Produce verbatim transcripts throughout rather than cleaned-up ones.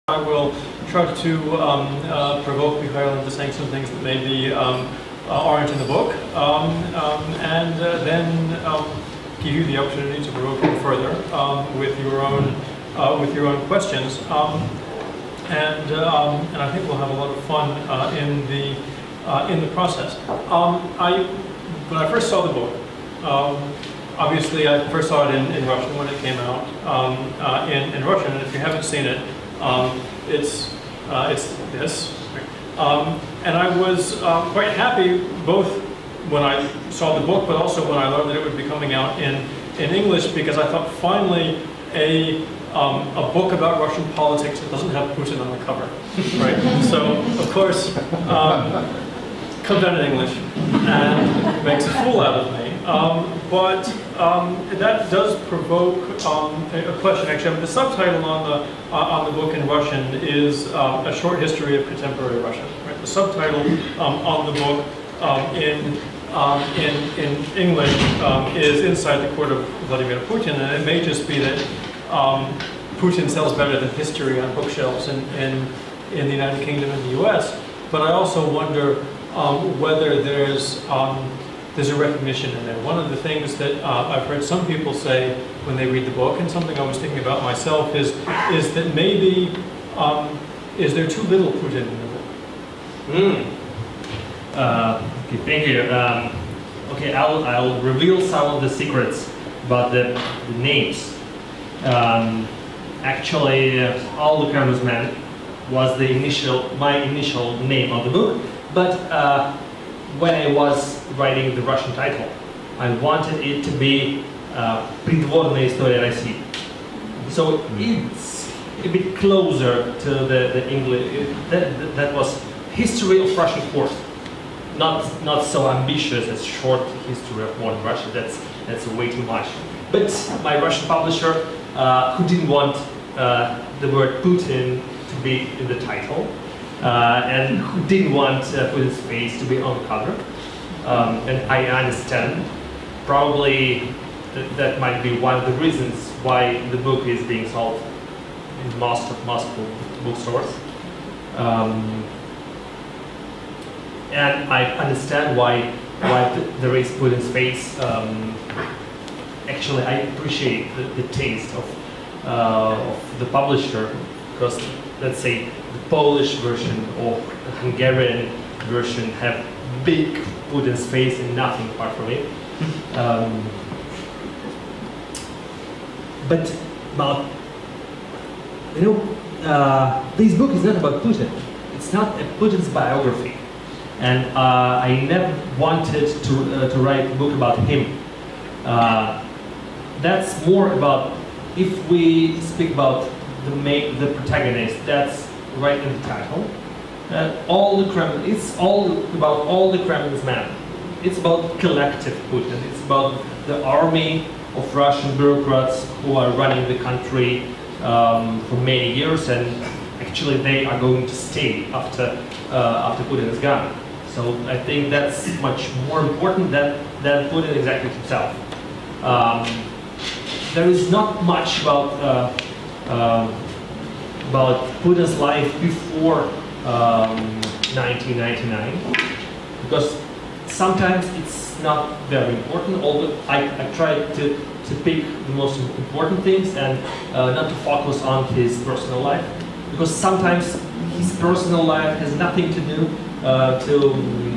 I will try to um, uh, provoke Mikhail into saying some things that maybe um, uh, aren't in the book, um, um, and uh, then um, give you the opportunity to provoke him further um, with your own uh, with your own questions. Um, and um, and I think we'll have a lot of fun uh, in the uh, in the process. Um, I when I first saw the book. Um, Obviously, I first saw it in, in Russian when it came out um, uh, in, in Russian, and if you haven't seen it, um, it's, uh, it's this. Um, and I was uh, quite happy both when I saw the book, but also when I learned that it would be coming out in, in English, because I thought finally a, um, a book about Russian politics that doesn't have Putin on the cover. Right? So, of course, um, comes out in English and makes a fool out of me. Um, but um, that does provoke um, a question. Actually, the subtitle on the uh, on the book in Russian is um, a short history of contemporary Russia. Right? The subtitle um, on the book um, in um, in in English um, is "Inside the Court of Vladimir Putin," and it may just be that um, Putin sells better than history on bookshelves in in in the United Kingdom and the U S. But I also wonder um, whether there's um, There's a recognition in there. One of the things that uh, I've heard some people say when they read the book, and something I was thinking about myself, is is that maybe um, is there too little Putin in the book? Mm. Uh, okay, thank you. Um, okay, I'll I'll reveal some of the secrets about the, the names. Um, actually, uh, all the Kremlin's men was the initial my initial name of the book, but. Uh, When I was writing the Russian title, I wanted it to be uh, "Придворная история России." So it's a bit closer to the, the English. That, that was history of Russian court, not not so ambitious as short history of modern Russia. That's that's way too much. But my Russian publisher, uh, who didn't want uh, the word Putin to be in the title. Uh, and who didn't want uh, Putin's face to be on the cover. Um, and I understand, probably th that might be one of the reasons why the book is being sold in most of Moscow bookstores. Um, and I understand why, why th there is Putin's face. Um, actually, I appreciate the, the taste of, uh, of the publisher, because, let's say, the Polish version or the Hungarian version have big Putin's face and nothing apart from it. Um, but about, you know, uh, this book is not about Putin. It's not a Putin's biography. And uh, I never wanted to, uh, to write a book about him. Uh, that's more about, if we speak about the, main, the protagonist, that's right in the title. Uh, all the Kremlin, it's all about all the Kremlin's men. It's about collective Putin. It's about the army of Russian bureaucrats who are running the country um, for many years, and actually they are going to stay after uh, after Putin is gone. So I think that's much more important than than Putin exactly himself. Um, there is not much about. Uh, um, about Putin's life before um, nineteen ninety-nine, because sometimes it's not very important, although I, I try to, to pick the most important things and uh, not to focus on his personal life, because sometimes his personal life has nothing to do uh, to,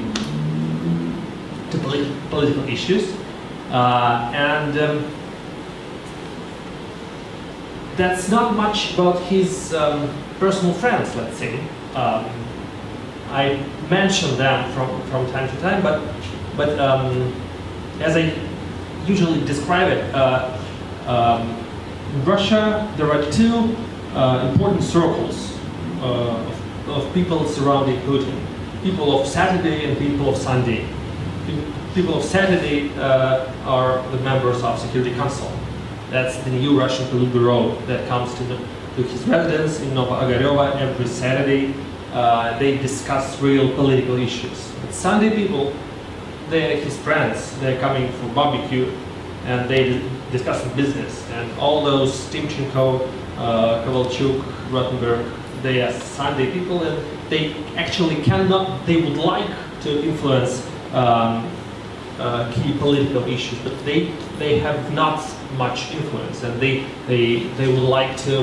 to polit political issues, uh, and um, that's not much about his um, personal friends, let's say. Um, I mention them from, from time to time, but, but um, as I usually describe it, uh, um, in Russia there are two uh, important circles uh, of, of people surrounding Putin. People of Saturday and people of Sunday. People of Saturday uh, are the members of Security Council. That's the new Russian Politburo that comes to, the, to his residence in Novo-Ogareva every Saturday. Uh, they discuss real political issues. But Sunday people, they're his friends. They're coming for barbecue, and they discuss business. And all those Timchenko, uh, Kovalchuk, Rottenberg, they are Sunday people, and they actually cannot, they would like to influence um, uh, key political issues, but they they have not much influence, and they they they would like to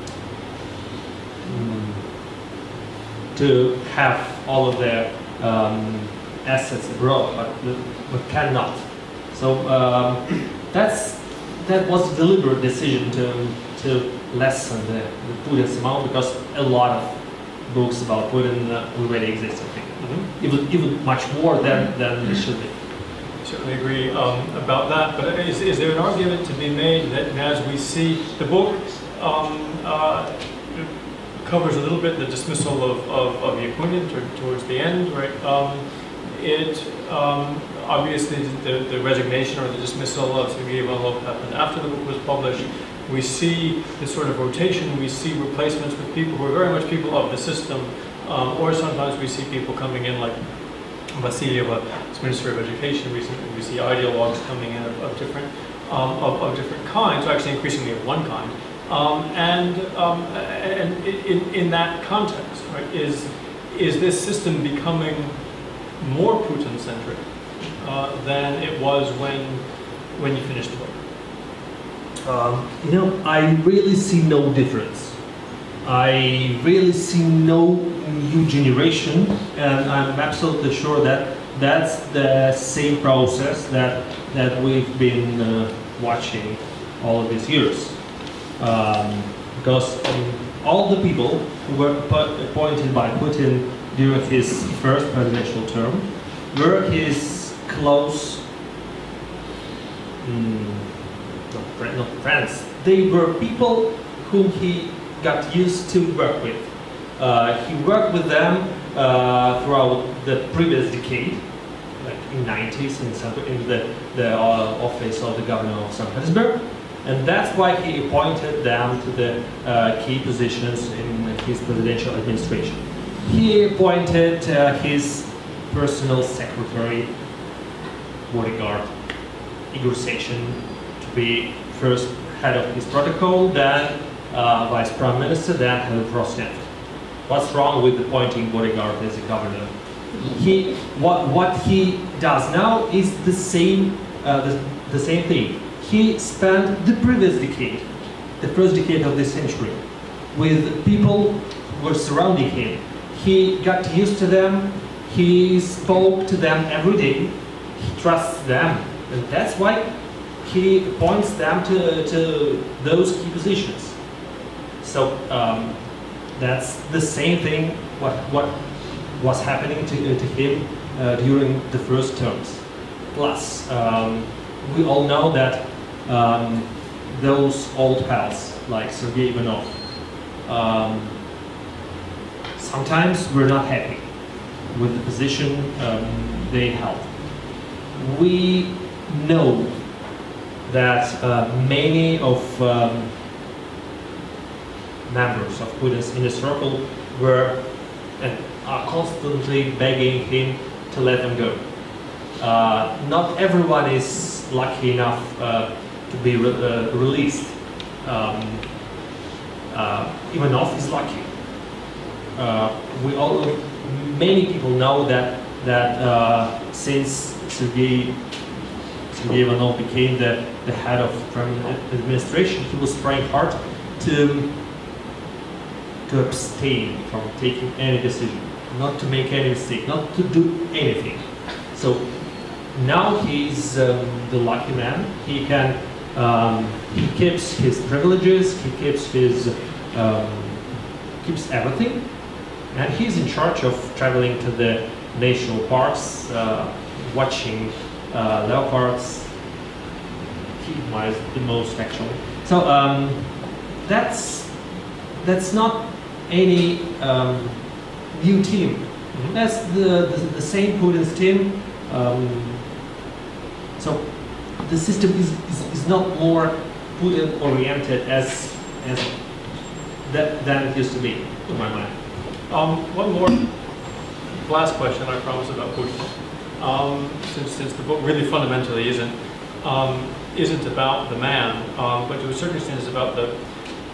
um, to have all of their um, assets abroad, but but cannot. So um, that's that was a deliberate decision to to lessen the, the Putin's amount, because a lot of books about Putin uh, already exist, I think. Mm-hmm. even, even much more than, than it should be. I certainly agree um, about that, but is, is there an argument to be made that as we see the book um, uh, covers a little bit the dismissal of, of, of Ukrainian towards the end, right? Um, it um, obviously the, the resignation or the dismissal of Sergei Ivanov happened after the book was published. We see this sort of rotation, we see replacements with people who are very much people of the system, um, or sometimes we see people coming in like Vasilyeva, as Minister of Education recently. We see ideologues coming in of, of different um, of, of different kinds, or actually increasingly of one kind. Um, and um, and in, in that context, right, is is this system becoming more Putin-centric uh, than it was when when you finished the book? Um, you know, I really see no difference. I really see no new generation, and I'm absolutely sure that that's the same process that that we've been uh, watching all of these years. Um, because um, all the people who were appointed by Putin during his first presidential term were his close. Um, Not friends. They were people whom he got used to work with. Uh, he worked with them uh, throughout the previous decade, like in nineties, in, in the, the uh, office of the governor of Saint Petersburg, and that's why he appointed them to the uh, key positions in his presidential administration. He appointed uh, his personal secretary, bodyguard, Igor Sechin, to be first head of his protocol, then uh, vice prime minister, then head of Rosneft. What's wrong with appointing bodyguard as a governor? He, what, what he does now is the same, uh, the, the same thing. He spent the previous decade, the first decade of this century, with people who were surrounding him. He got used to them, he spoke to them every day, he trusts them, and that's why he appoints them to, to those key positions. So um, that's the same thing what, what was happening to, to him uh, during the first terms. Plus, um, we all know that um, those old pals, like Sergei Ivanov, um, sometimes were not happy with the position um, they held. We know that uh, many of um, members of Putin's inner circle were and are constantly begging him to let them go. Uh, not everyone is lucky enough uh, to be re uh, released. Um, uh, Ivanov is lucky. Uh, we all, many people know that that uh, since Sergei Sergei Ivanov became the, the head of Kremlin administration, he was trying hard to to abstain from taking any decision, not to make any mistake, not to do anything. So now he's um, the lucky man. He can um, he keeps his privileges, he keeps his um, keeps everything, and he's in charge of traveling to the national parks, uh, watching uh, leopards. He admires the most, actually. So um, that's that's not any um, new team. Mm-hmm. That's the, the the same Putin's team. Um, so the system is, is, is not more Putin oriented as as that than it used to be, in my mind. Um, one more last question, I promise, about Putin. Um, since since the book really fundamentally isn't um, isn't about the man, um, but to a certain extent is about the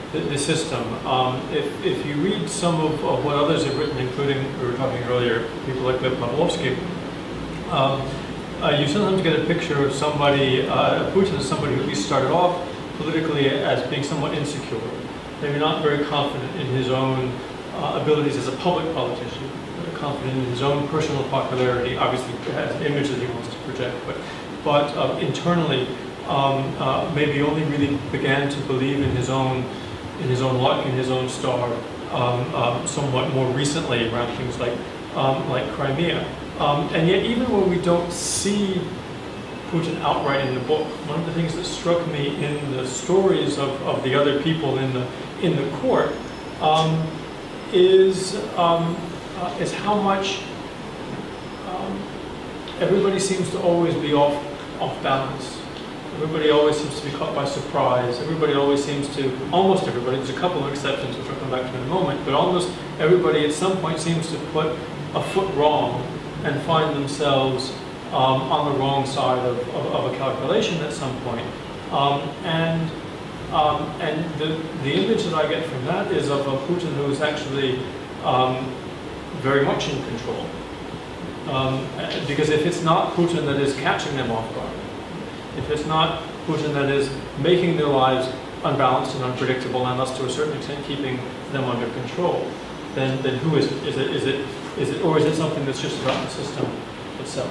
the, the system. Um, if, if you read some of, of what others have written, including, we were talking earlier, people like Lev Pavlovsky, um, uh, you sometimes get a picture of somebody, uh, Putin as somebody who at least started off politically as being somewhat insecure, maybe not very confident in his own uh, abilities as a public politician, confident in his own personal popularity, obviously has an image that he wants to project, but, but uh, internally um, uh, maybe only really began to believe in his own, in his own luck, in his own star, um, um, somewhat more recently around things like, um, like Crimea. Um, and yet even when we don't see Putin outright in the book, one of the things that struck me in the stories of, of the other people in the, in the court um, is, um, uh, is how much um, everybody seems to always be off, off balance. Everybody always seems to be caught by surprise. Everybody always seems to, almost everybody, there's a couple of exceptions which I'll come back to in a moment, but almost everybody at some point seems to put a foot wrong and find themselves um, on the wrong side of, of, of a calculation at some point. Um, and um, and the, the image that I get from that is of a Putin who is actually um, very much in control. Um, because if it's not Putin that is catching them off guard, if it's not Putin that is making their lives unbalanced and unpredictable, and thus to a certain extent keeping them under control, then, then who is it? Is it, is it, is it, or is it something that's just about the system itself?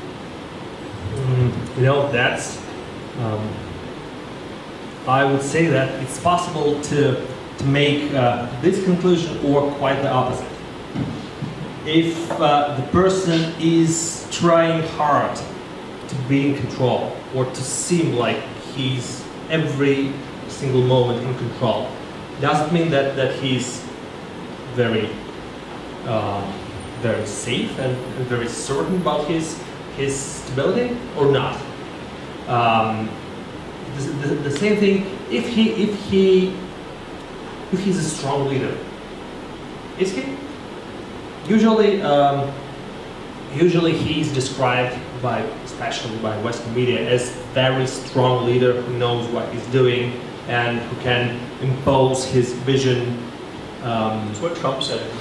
Mm, you know, that's, um, I would say that it's possible to, to make uh, this conclusion or quite the opposite. If uh, the person is trying hard to be in control or to seem like he's every single moment in control, doesn't mean that, that he's very uh, very safe and, and very certain about his his stability or not. Um, the, the, the same thing if he if he if he's a strong leader. Is he? Usually, um, usually he's described by, especially by Western media, as very strong leader who knows what he's doing and who can impose his vision. Um, That's what Trump said.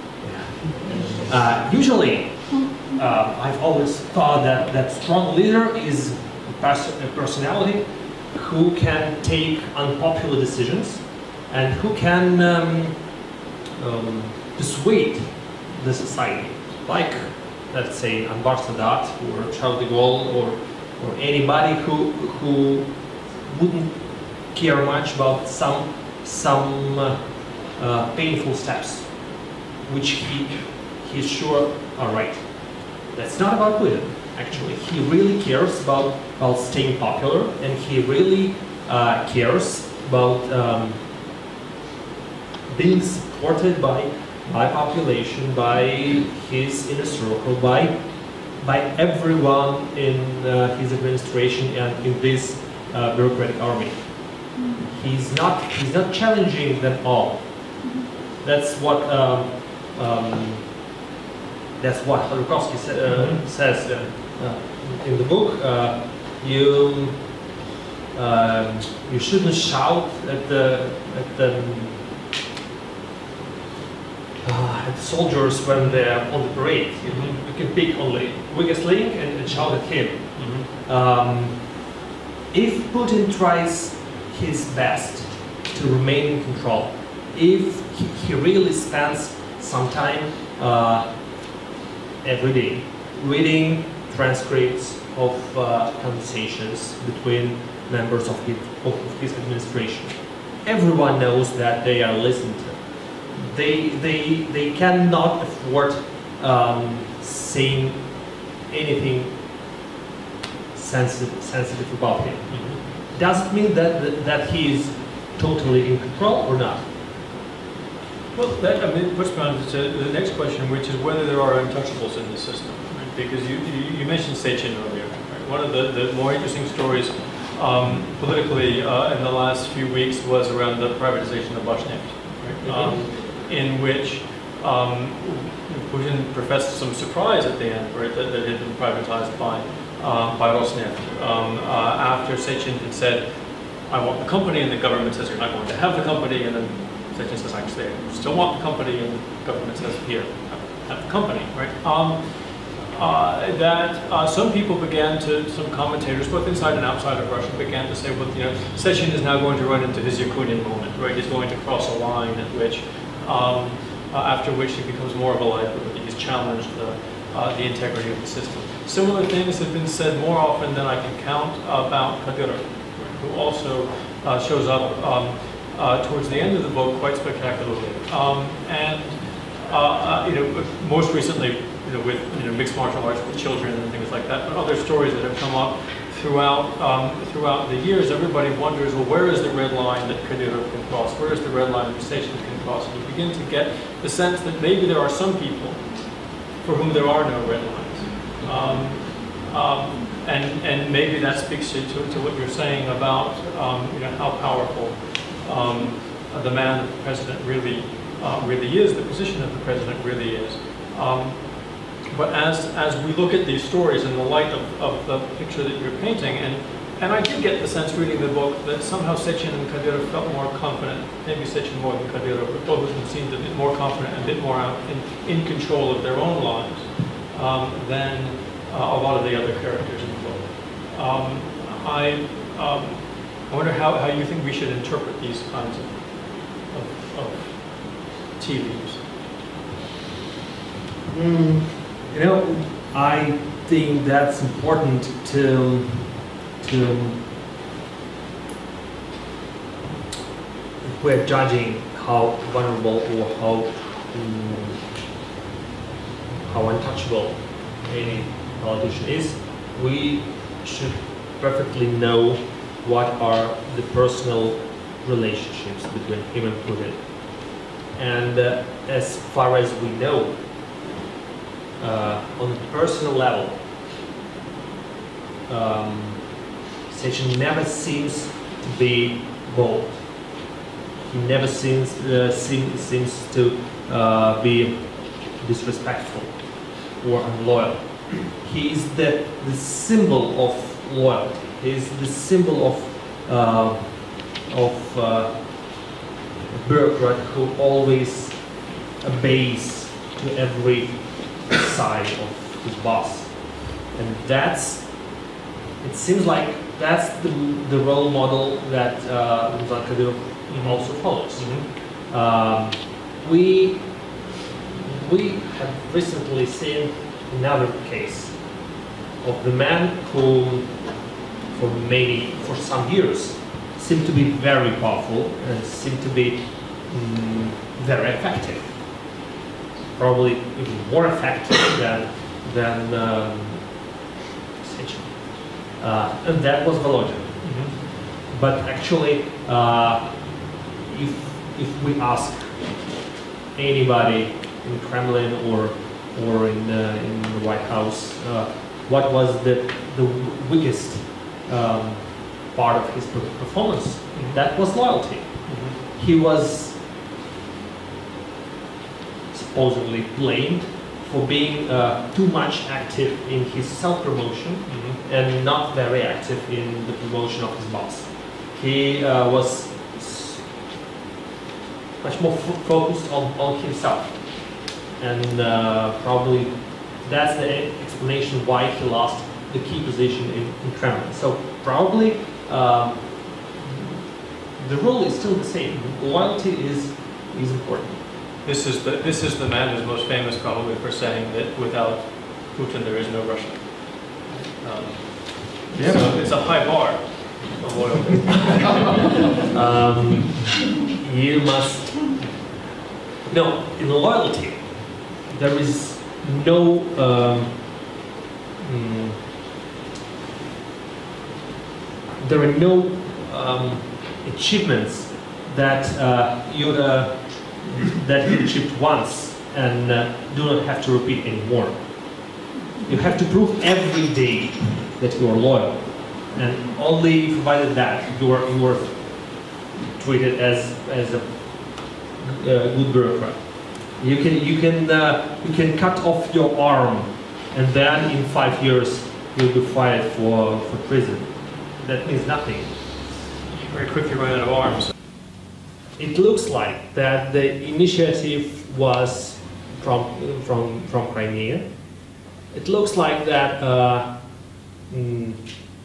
Uh, usually, uh, I've always thought that that strong leader is a, pers a personality who can take unpopular decisions and who can um, um, persuade the society, like, let's say, Anwar Sadat or Charles de Gaulle or, or anybody who, who wouldn't care much about some, some uh, uh, painful steps, which he he's sure are right. That's not about Putin, actually. He really cares about, about staying popular, and he really uh, cares about um, being supported by by population, by his inner circle, by by everyone in uh, his administration and in this uh, bureaucratic army. He's not he's not challenging them all. That's what um, um, that's what Khodorkovsky sa uh, says uh, uh, in the book. Uh, you uh, you shouldn't shout at the at the Uh, at the soldiers when they're on the parade. You, Mm-hmm. you can pick only weakest link and, and shout at him. Mm-hmm. Um, if Putin tries his best to remain in control, if he, he really spends some time uh, every day reading transcripts of uh, conversations between members of his, of his administration, everyone knows that they are listened to. They, they, they cannot afford um, saying anything sensitive, sensitive about him. Mm-hmm. Does it mean that, that he is totally in control or not? Well, that, I mean, it puts me on to the next question, which is whether there are untouchables in the system. Right? Because you, you, you mentioned Sechin earlier. Right? One of the, the more interesting stories um, politically uh, in the last few weeks was around the privatization of Rosneft. Right? Mm-hmm. um, in which um, Putin professed some surprise at the end, right, that, that it had been privatized by, uh, by Rosneft, um, uh, after Sechin had said, I want the company, and the government says, you're not going to have the company, and then Sechin says, actually, I still want the company, and the government says, here, have the company, right? Um, uh, that uh, some people began to, some commentators, both inside and outside of Russia, began to say, well, you know, Sechin is now going to run into his Ukrainian moment, right? He's going to cross a line at which, um, uh, after which he becomes more of a liability. He's challenged the, uh, the integrity of the system. Similar things have been said more often than I can count about Kadyrov, who also uh, shows up um, uh, towards the end of the book quite spectacularly. Um, and uh, uh, you know, most recently, you know, with you know mixed martial arts with children and things like that, but other stories that have come up throughout um, throughout the years. Everybody wonders, well, where is the red line that Kadyrov can cross? Where is the red line that Sechin can cross? And you begin to get the sense that maybe there are some people for whom there are no red lines. Um, um, And, and maybe that speaks to, to, to what you're saying about um, you know, how powerful um, the man that the president really, uh, really is, the position that the president really is. Um, but as, as we look at these stories in the light of, of the picture that you're painting, and, and I did get the sense reading the book that somehow Sechin and Kadyrov felt more confident, maybe Sechin more than Kadyrov, but both of them seemed a bit more confident and a bit more out in, in control of their own lives um, than uh, a lot of the other characters. Um, I, um, I wonder how, how you think we should interpret these kinds of, of, of tea leaves. Mm, you know, I think that's important to, to if we're judging how vulnerable or how, um, how untouchable any politician is, we should perfectly know what are the personal relationships between him and Putin. And uh, as far as we know, uh, on a personal level, um, Sechin never seems to be bold. He never seems, uh, seem, seems to uh, be disrespectful or unloyal. He is the, the symbol of loyalty. He is the symbol of uh, of uh, a bureaucrat who always obeys to every side of his boss, and that's. It seems like that's the the role model that uh, Kadyrov mm-hmm. also follows. Mm-hmm. um, we we have recently seen another case of the man who, for maybe for some years, seemed to be very powerful and seemed to be um, very effective. Probably even more effective than than um, Sechin. Uh, and that was Volodin. Mm-hmm. But actually, uh, if if we ask anybody in Kremlin or or in, uh, in the White House, uh, what was the, the weakest um, part of his performance? Mm-hmm. That was loyalty. Mm-hmm. He was supposedly blamed for being uh, too much active in his self-promotion mm-hmm. and not very active in the promotion of his boss. He uh, was much more f focused on, on himself. And uh, probably that's the explanation why he lost the key position in, in Kremlin. So probably um, the rule is still the same. Loyalty is is important. This is the this is the man who's most famous probably for saying that without Putin there is no Russia. Um, yeah. So it's a high bar of loyalty. um, you must no in loyalty. There is no um, mm, there are no um, achievements that uh, you uh, that you achieved once and uh, do not have to repeat anymore. You have to prove every day that you are loyal, and only provided that you are you are treated as as a uh, good bureaucrat. You can you can uh, you can cut off your arm, and then in five years you'll be fired for for prison. That means nothing. very quickly run out of arms. It looks like that the initiative was from from from Crimea. It looks like that uh, mm,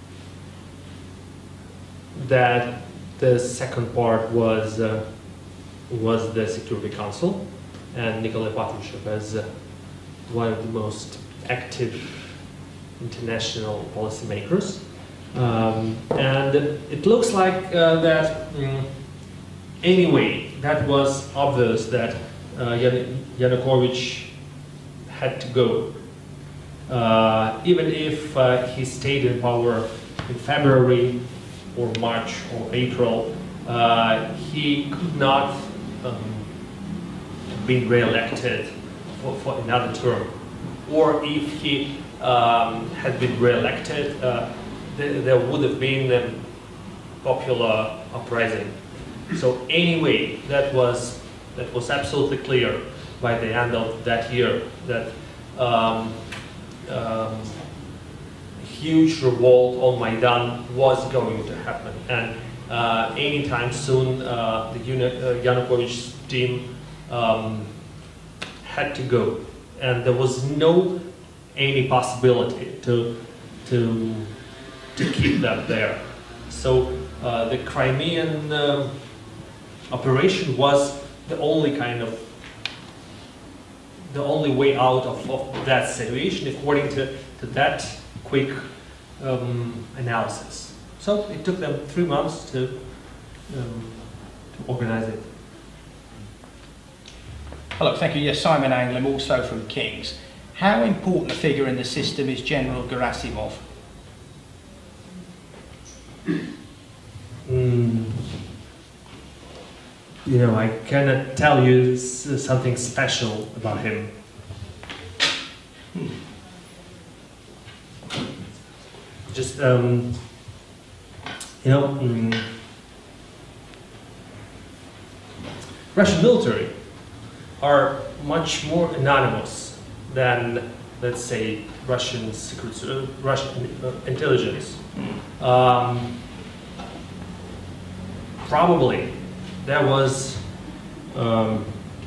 that the second part was uh, was the Security Council, and Nikolai Patrushev as uh, one of the most active international policymakers. Um, and it looks like uh, that mm, anyway, that was obvious that uh, Yan Yanukovych had to go. Uh, even if uh, he stayed in power in February or March or April, uh, he could not um, be re-elected for, for another term. Or if he um, had been re-elected, uh, th there would have been a popular uprising. So anyway, that was that was absolutely clear by the end of that year that um, um, huge revolt on Maidan was going to happen, and uh, anytime soon uh, the uh, Yanukovych team um, had to go, and there was no any possibility to to to keep them there. So uh, the Crimean uh, operation was the only kind of the only way out of, of that situation, according to, to that quick um, analysis. So it took them three months to um, to organize it. Hello, thank you. Yes, Simon Anglim, also from King's. How important a figure in the system is General Gerasimov? Mm. You know, I cannot tell you s something special about him. Just, um, you know, mm, Russian military are much more anonymous than, let's say, Russian secret, uh, Russian uh, intelligence. Um, probably there was um,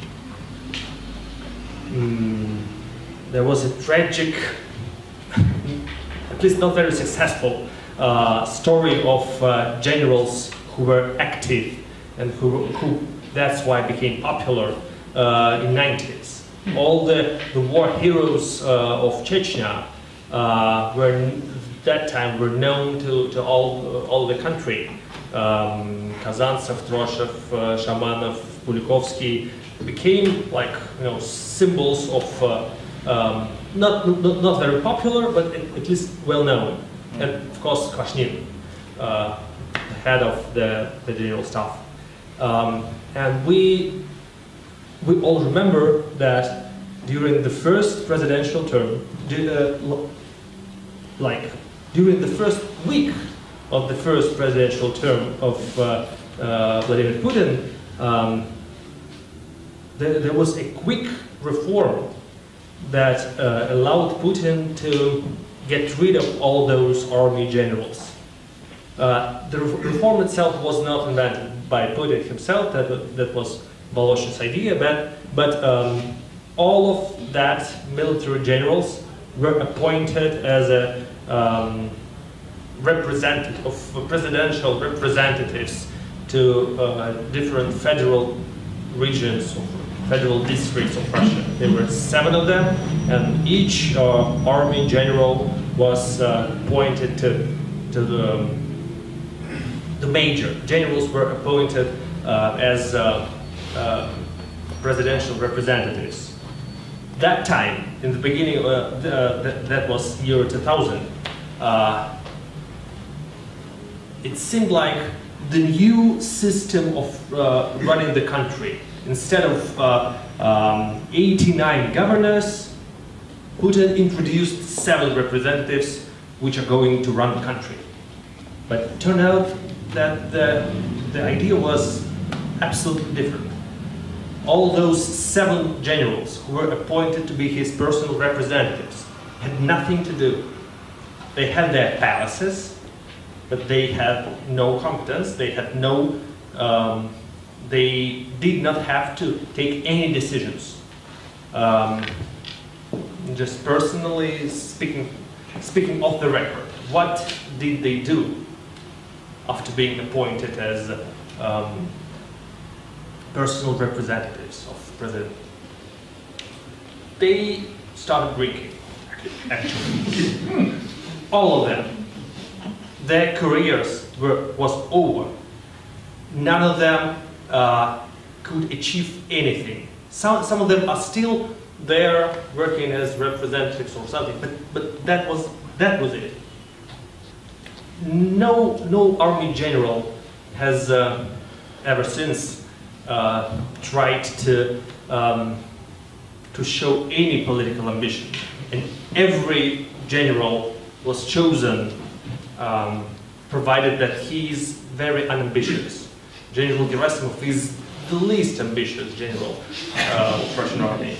mm, there was a tragic, at least not very successful, uh, story of uh, generals who were active and who, who that's why became popular uh, in nineties. All the, the war heroes uh, of Chechnya uh, were that time were known to, to all, uh, all the country. Um, Kazantsev, Droshev, uh, Shamanov, Pulikovsky became like, you know, symbols of uh, um, not, not not very popular, but at, at least well known. Mm. And of course, Kvashnin, uh, the head of the, the general staff. Um, and we we all remember that during the first presidential term, uh, like during the first week of the first presidential term of uh, uh, Vladimir Putin, um, there, there was a quick reform that uh, allowed Putin to get rid of all those army generals. Uh, the re reform itself was not invented by Putin himself, that, that was Volodin's idea, but, but um, all of that military generals were appointed as a um, representative of presidential representatives to uh, different federal regions, or federal districts of Russia. There were seven of them, and each uh, army general was uh, appointed to, to the, the major. Generals were appointed uh, as uh, uh, presidential representatives. That time, in the beginning, uh, the, uh, th that was year two thousand, uh, it seemed like the new system of uh, running the country. Instead of uh, um, eighty-nine governors, Putin introduced seven representatives which are going to run the country. But it turned out that the, the idea was absolutely different. All those seven generals who were appointed to be his personal representatives had nothing to do. They had their palaces, but they had no competence, they had no, um, they did not have to take any decisions. Um, just personally speaking, speaking off the record, what did they do after being appointed as um, personal representatives of the president? They started drinking, actually. All of them. Their careers were, was over. None of them uh, could achieve anything. Some, some of them are still there working as representatives or something, but, but that was, that was it. No, no army general has uh, ever since uh, tried to, um, to show any political ambition. And every general was chosen um, provided that he is very unambitious. General Gerasimov is the least ambitious general uh, of Russian army.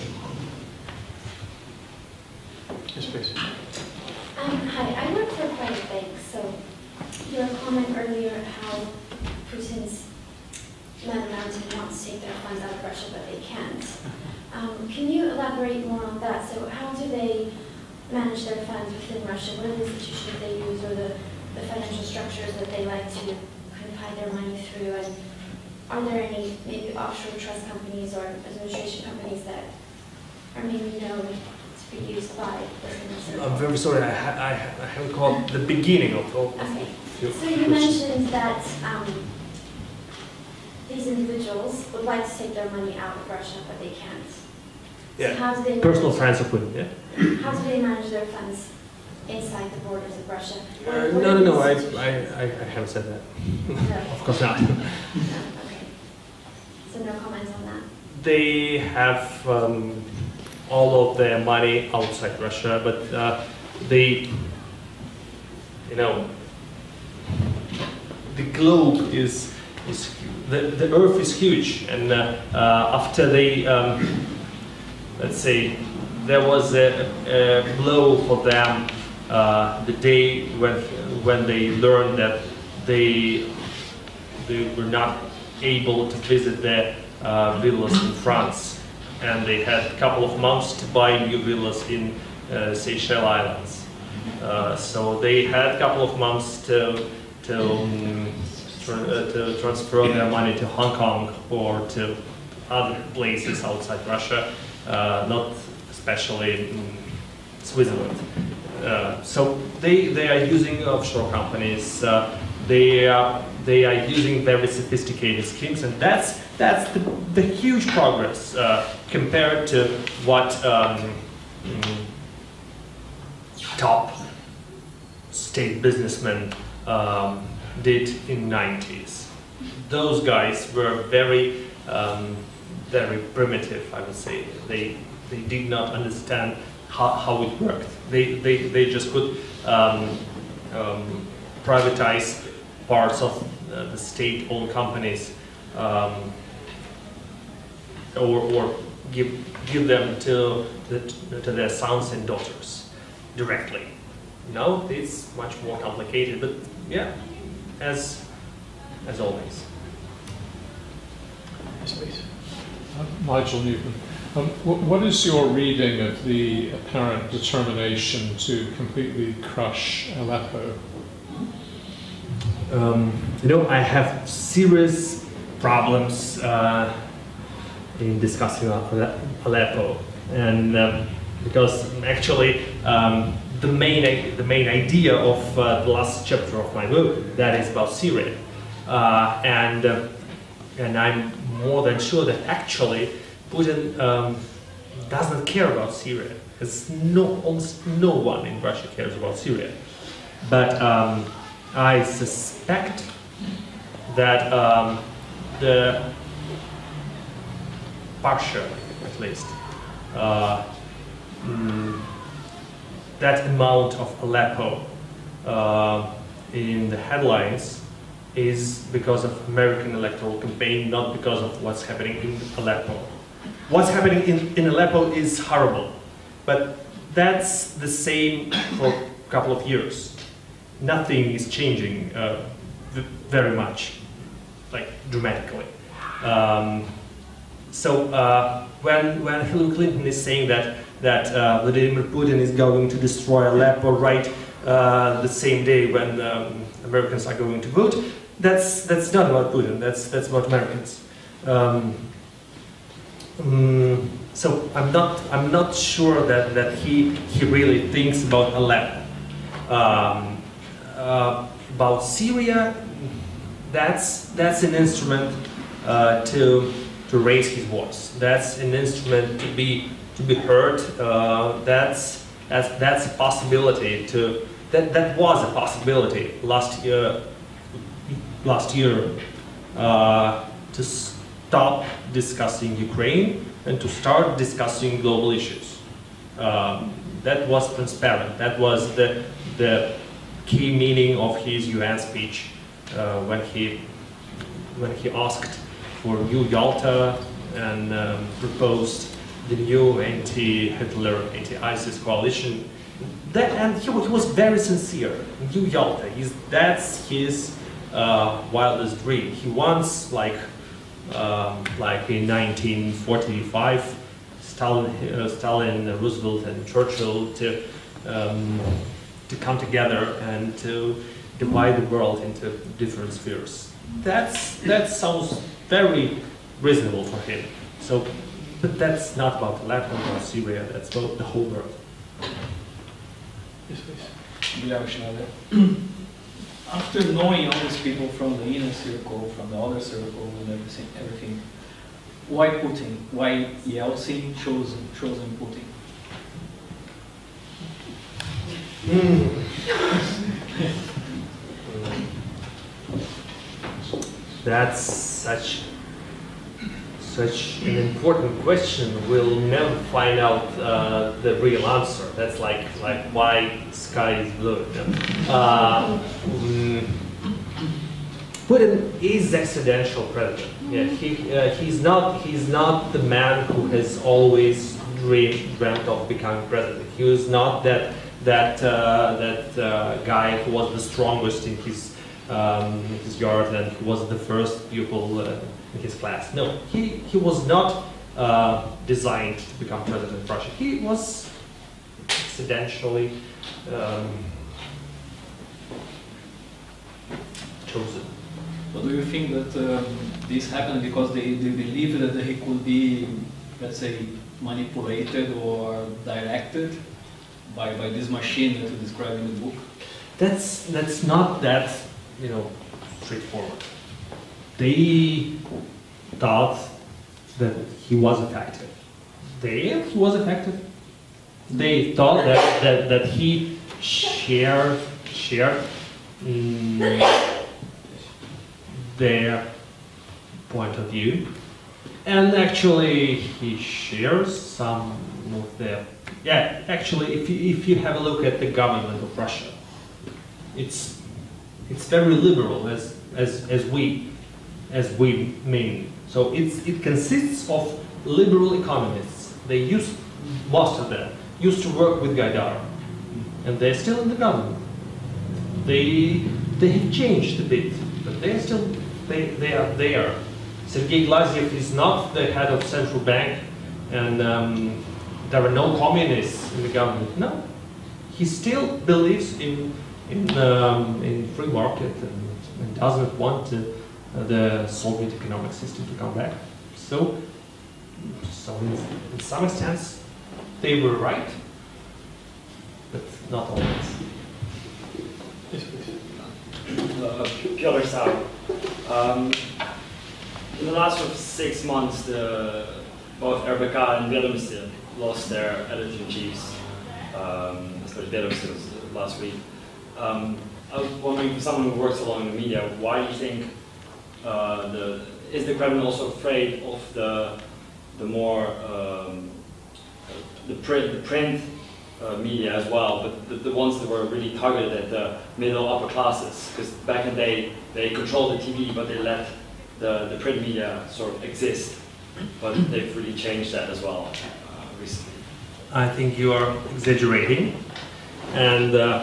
Yes, please. Um, hi, I work for a private bank, so your comment earlier how Putin's men mountain wants to take their funds out of Russia, but they can't. Um, can you elaborate more on that? So how do they manage their funds within Russia? What are the institutions they use, or the, the financial structures that they like to kind of hide their money through? And are there any maybe offshore trust companies or administration companies that are maybe known to be used by this? I'm very sorry, I, ha I, I haven't caught the beginning of all. Okay. So you mentioned that um, these individuals would like to take their money out of Russia, but they can't. Yeah. So how do they Personal friends of Putin, yeah? How do they manage their funds inside the borders of Russia? What, Uh, what no, are no, no, I, these- I, I, I haven't said that. No. Of course not. No, okay. So no comments on that? They have um, all of their money outside Russia, but uh, they, you know, the globe is, is the, the earth is huge, and uh, uh, after they, um, let's say, there was a, a blow for them uh, the day when, when they learned that they, they were not able to visit their uh, villas in France, and they had a couple of months to buy new villas in uh, Seychelles Islands. Uh, so they had a couple of months to to, um, tra uh, to transfer their money to Hong Kong or to other places outside Russia, uh, not especially in Switzerland. Uh, so they they are using offshore companies. Uh, they are they are using very sophisticated schemes, and that's that's the, the huge progress uh, compared to what um, mm, top state businessmen um, did in nineties. Those guys were very um, very primitive, I would say. They they did not understand how, how it worked. They, they, they just could um, um, privatize parts of uh, the state-owned companies um, or, or give, give them to, the, to their sons and daughters directly. Now it's much more complicated, but yeah, as, as always. Yes, please. Uh, Nigel Newton. Um, wh what is your reading of the apparent determination to completely crush Aleppo? Um, you know, I have serious problems uh, in discussing Aleppo, and um, because actually um, the main the main idea of uh, the last chapter of my book, that is about Syria, uh, and uh, and I'm more than sure that actually Putin um, does not care about Syria. There's no, almost no one in Russia cares about Syria. But um, I suspect that um, the partial, at least, uh, mm, that amount of Aleppo uh, in the headlines is because of American electoral campaign, not because of what's happening in Aleppo. What's happening in, in Aleppo is horrible, but that's the same for a couple of years. nothing is changing uh, very much, like dramatically. Um, so uh, when when Hillary Clinton is saying that that uh, Vladimir Putin is going to destroy Aleppo right uh, the same day when um, Americans are going to vote, that's that's not about Putin. That's that's about Americans. Um, um, so I'm not I'm not sure that that he he really thinks about Aleppo. Um, uh, about Syria, that's that's an instrument uh, to to raise his voice. That's an instrument to be to be heard. Uh, that's that's that's a possibility to that that was a possibility last year. Last year uh, to stop discussing Ukraine and to start discussing global issues. Um, that was transparent. That was the the key meaning of his U N speech uh, when he when he asked for new Yalta and um, proposed the new anti-Hitler, anti-ISIS coalition. That, and he, he was very sincere. New Yalta, he's, that's his uh, wildest dream. He wants, like um, like in nineteen forty-five, Stalin, uh, Stalin, Roosevelt, and Churchill to um, to come together and to divide the world into different spheres. That's, that sounds very reasonable for him. So, but that's not about Aleppo or Syria, that's about the whole world. Yes, please. Vyacheslav, after knowing all these people from the inner circle, from the outer circle, and everything, everything, why Putin? Why Yeltsin chosen, chosen Putin? Mm. That's such such an important question. We'll never find out uh, the real answer. That's like like why sky is blue. Uh, mm, Putin is accidental president. Yeah, he uh, he's not he's not the man who has always dreamed dreamt of becoming president. He was not that that uh, that uh, guy who was the strongest in his um, in his yard and who was the first pupil uh, in his class. No, he he was not uh, designed to become president of Russia. He was accidentally um, chosen. But do you think that um, this happened because they, they believed that he could be, let's say, manipulated or directed by, by this machine that you describe in the book? That's that's not that, you know, straightforward. They thought that he was effective. They he was effective. They thought that that, that he shared shared mm, their point of view, and actually he shares some of their. Yeah, actually, if you if you have a look at the government of Russia, it's it's very liberal as as as we as we mean. So it's it consists of liberal economists. They used most of them used to work with Gaidar, and they're still in the government. They they have changed a bit, but they're still they they are there. Sergei Glaziev is not the head of central bank, and um, there are no communists in the government. No, he still believes in in um, in free market and, and doesn't want to, uh, the Soviet economic system to come back. So, so in, in some extent, they were right, but not always. Yes, please. Uh, Piotr Sal. Um, in the last sort of six months, the, both R B K and Vedomstv lost their editor-in-chiefs, um, especially Vedomstv was last week. Um, I was wondering, for someone who works along in the media, why do you think uh, the is the Kremlin also afraid of the the more um, the print the print uh, media as well, but the, the ones that were really targeted at the middle upper classes? Because back in the day they controlled the T V, but they let the the print media sort of exist. But they've really changed that as well uh, recently. I think you are exaggerating, and uh,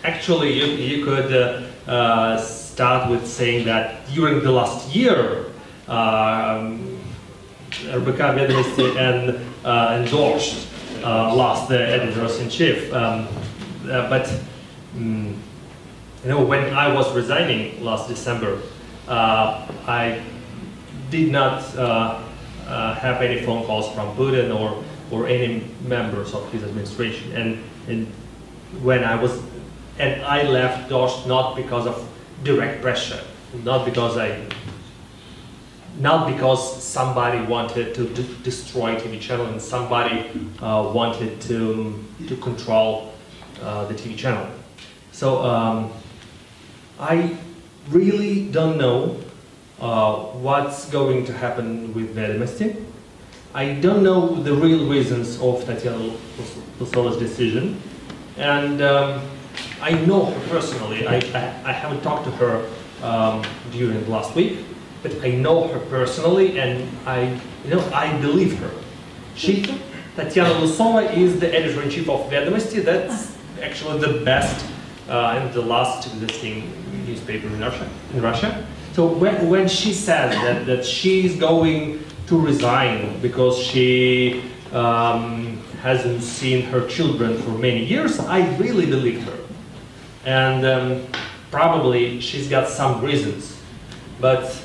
actually, you, you could uh, uh, start with saying that during the last year, um, R B K Vedomosti and uh, endorsed uh, lost the editors-in-chief. Um, uh, but um, you know, when I was resigning last December, uh, I did not uh, uh, have any phone calls from Putin or or any members of his administration. And and when I was and I left Dost not because of direct pressure, not because I. Not because somebody wanted to d destroy T V channel and somebody uh, wanted to to control uh, the T V channel. So um, I really don't know uh, what's going to happen with Vedomosti. I don't know the real reasons of Tatiana Lusola's decision, and um, I know her personally. I, I, I haven't talked to her um, during the last week. But I know her personally, and I, you know, I believe her. She, Tatiana Lusola, is the editor-in-chief of Vedomosti. That's actually the best uh, and the last existing newspaper in Russia. In Russia. So when when she says that that she is going to resign because she um, hasn't seen her children for many years, I really believe her. And um, probably she's got some reasons, but.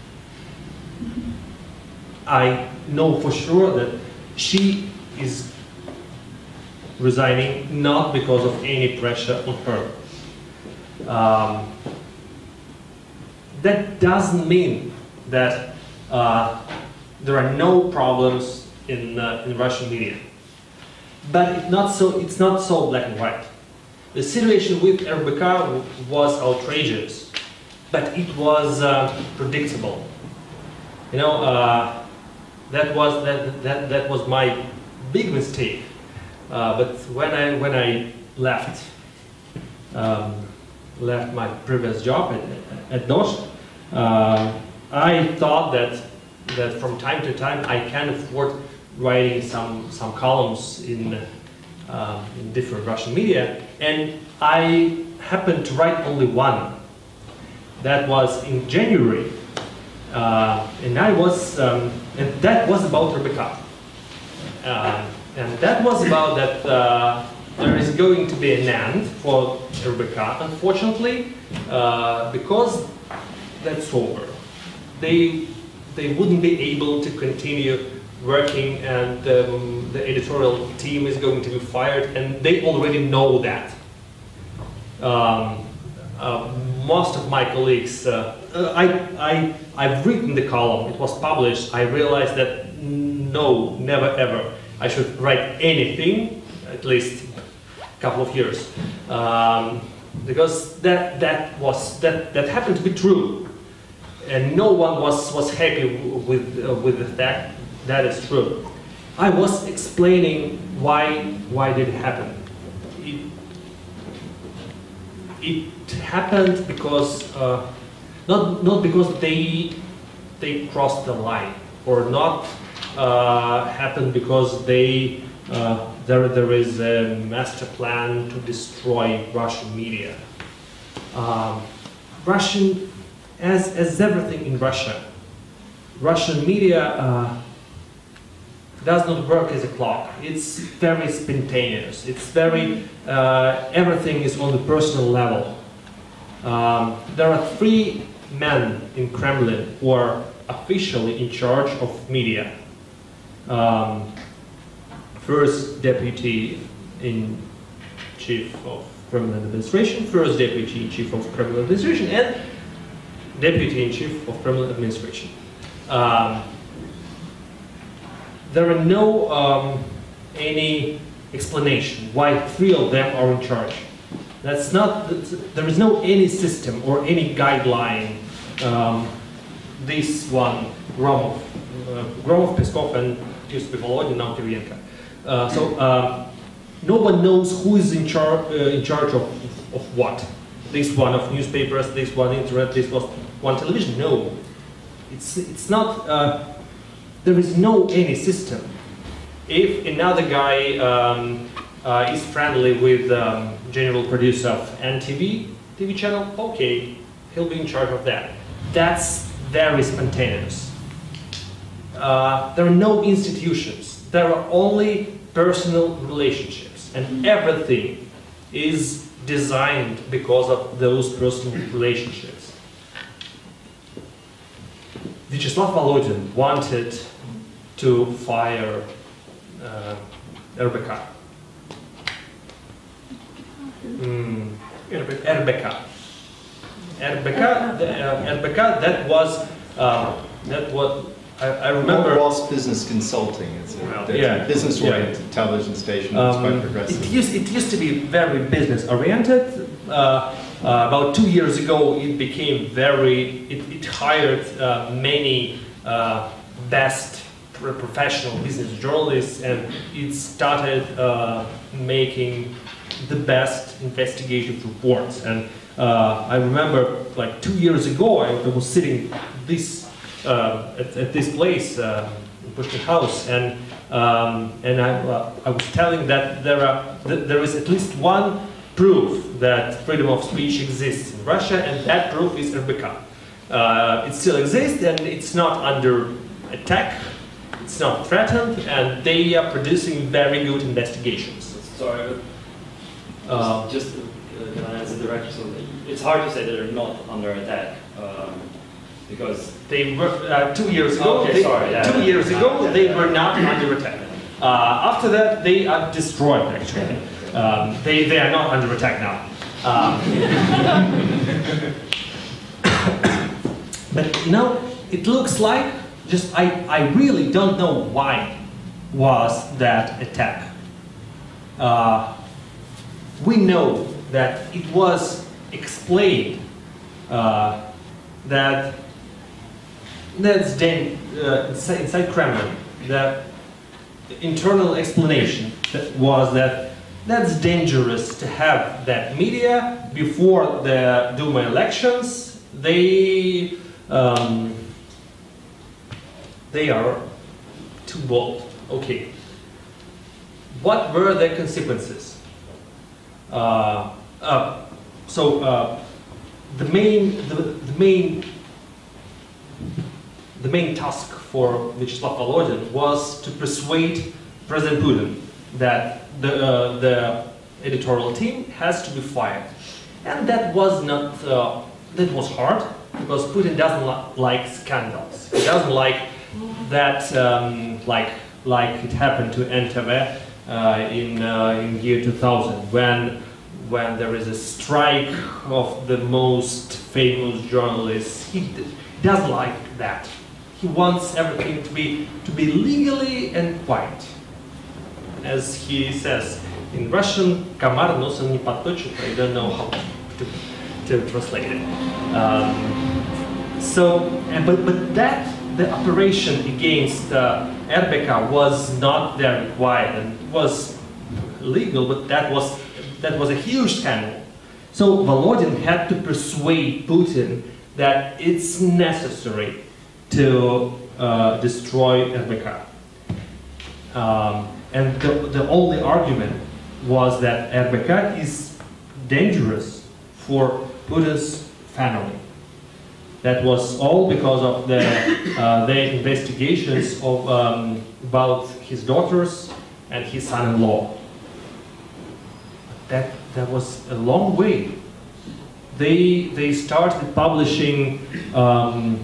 I know for sure that she is resigning not because of any pressure on her. Um, that doesn't mean that uh, there are no problems in, uh, in Russian media, but it's not so. It's not so black and white. The situation with R B K was outrageous, but it was uh, predictable. You know. Uh, That was that, that that was my big mistake. Uh, but when I when I left um, left my previous job at, at Dost, uh, I thought that that from time to time I can afford writing some some columns in uh, in different Russian media, and I happened to write only one. That was in January. Uh, and I was, um, and that was about R B K. Uh, and that was about that uh, there is going to be an end for R B K, unfortunately, uh, because that's over. They, they wouldn't be able to continue working, and um, the editorial team is going to be fired, and they already know that. Um, uh, most of my colleagues, uh, I, I, I've written the column, it was published, I realized that no, never ever, I should write anything, at least a couple of years. Um, because that, that, was, that, that happened to be true. And no one was, was happy with, uh, with the fact that is true. I was explaining why, why did it happen. It, it happened because, uh, not, not because they, they crossed the line, or not uh, happened because they, uh, there, there is a master plan to destroy Russian media. Um, Russian, as, as everything in Russia, Russian media uh, does not work as a clock. It's very spontaneous. It's very, uh, everything is on the personal level. Um, there are three men in Kremlin who are officially in charge of media. Um, first deputy in chief of Kremlin administration, first deputy in chief of Kremlin administration, and deputy in chief of Kremlin administration. Um, there are no um, any explanation why three of them are in charge. That's not. There is no any system or any guideline. Um, this one, Gromov, uh, Gromov, Peskov, and used to be Volodin, now Kirienko. Uh, so uh, no one knows who is in charge uh, in charge of of what. This one of newspapers, this one internet, this was one television. No, it's it's not. Uh, there is no any system. If another guy um, uh, is friendly with um, general producer of N T V T V channel, okay, he'll be in charge of that. That's very spontaneous. Uh, there are no institutions. There are only personal relationships, and everything is designed because of those personal relationships. Vyacheslav Volodin wanted to fire uh, R B K. Mm, R B K. R B K. R B K, uh, R B K, that was, uh, that was, I, I remember. What was business consulting? It's a, Well, it's yeah. a business-oriented Yeah. television station that's Um, quite progressive. It used, it used to be very business-oriented. Uh, uh, about two years ago, it became very, it, it hired uh, many uh, best pro professional business journalists, and it started uh, making the best investigative reports. And uh, I remember, like two years ago, I, I was sitting this uh, at, at this place uh, in Pushkin House, and um, and I, uh, I was telling that there are th there is at least one proof that freedom of speech exists in Russia, and that proof is R B K. Uh, it still exists, and it's not under attack. It's not threatened, and they are producing very good investigations. Sorry, but Uh, just, just uh, can I answer directly? So it's hard to say that they're not under attack um, because They were uh, two years ago. Okay, they, sorry, yeah, two yeah. years ago, Yeah, they yeah. were not under attack. Uh, after that, they are destroyed. Actually, um, they they are not under attack now. Um, but you know, it looks like just I I really don't know why was that attack. Uh, we know that it was explained uh, that that's then uh, inside, inside Kremlin, the internal explanation that was that that's dangerous to have that media before the Duma elections. They um, they are too bold. Okay. What were the consequences? Uh, uh, so uh, the main the, the main the main task for Vyacheslav Volodin was to persuade President Putin that the uh, the editorial team has to be fired, and that was not uh, that was hard because Putin doesn't li like scandals. He doesn't like that um, like like it happened to N T V. Uh, in uh, in year two thousand, when when there is a strike of the most famous journalists, he d doesn't like that. He wants everything to be to be legally and quiet, as he says in Russian. Комар носом не подточит. I don't know how to, to translate it. Um, so, and, but but that the operation against uh, R B K was not very quiet and was legal, but that was that was a huge scandal. So Volodin had to persuade Putin that it's necessary to uh, destroy R B K. Um, and the, the only argument was that R B K is dangerous for Putin's family. That was all because of the uh, their investigations of um, about his daughters and his son-in-law. That that was a long way. They they started publishing um,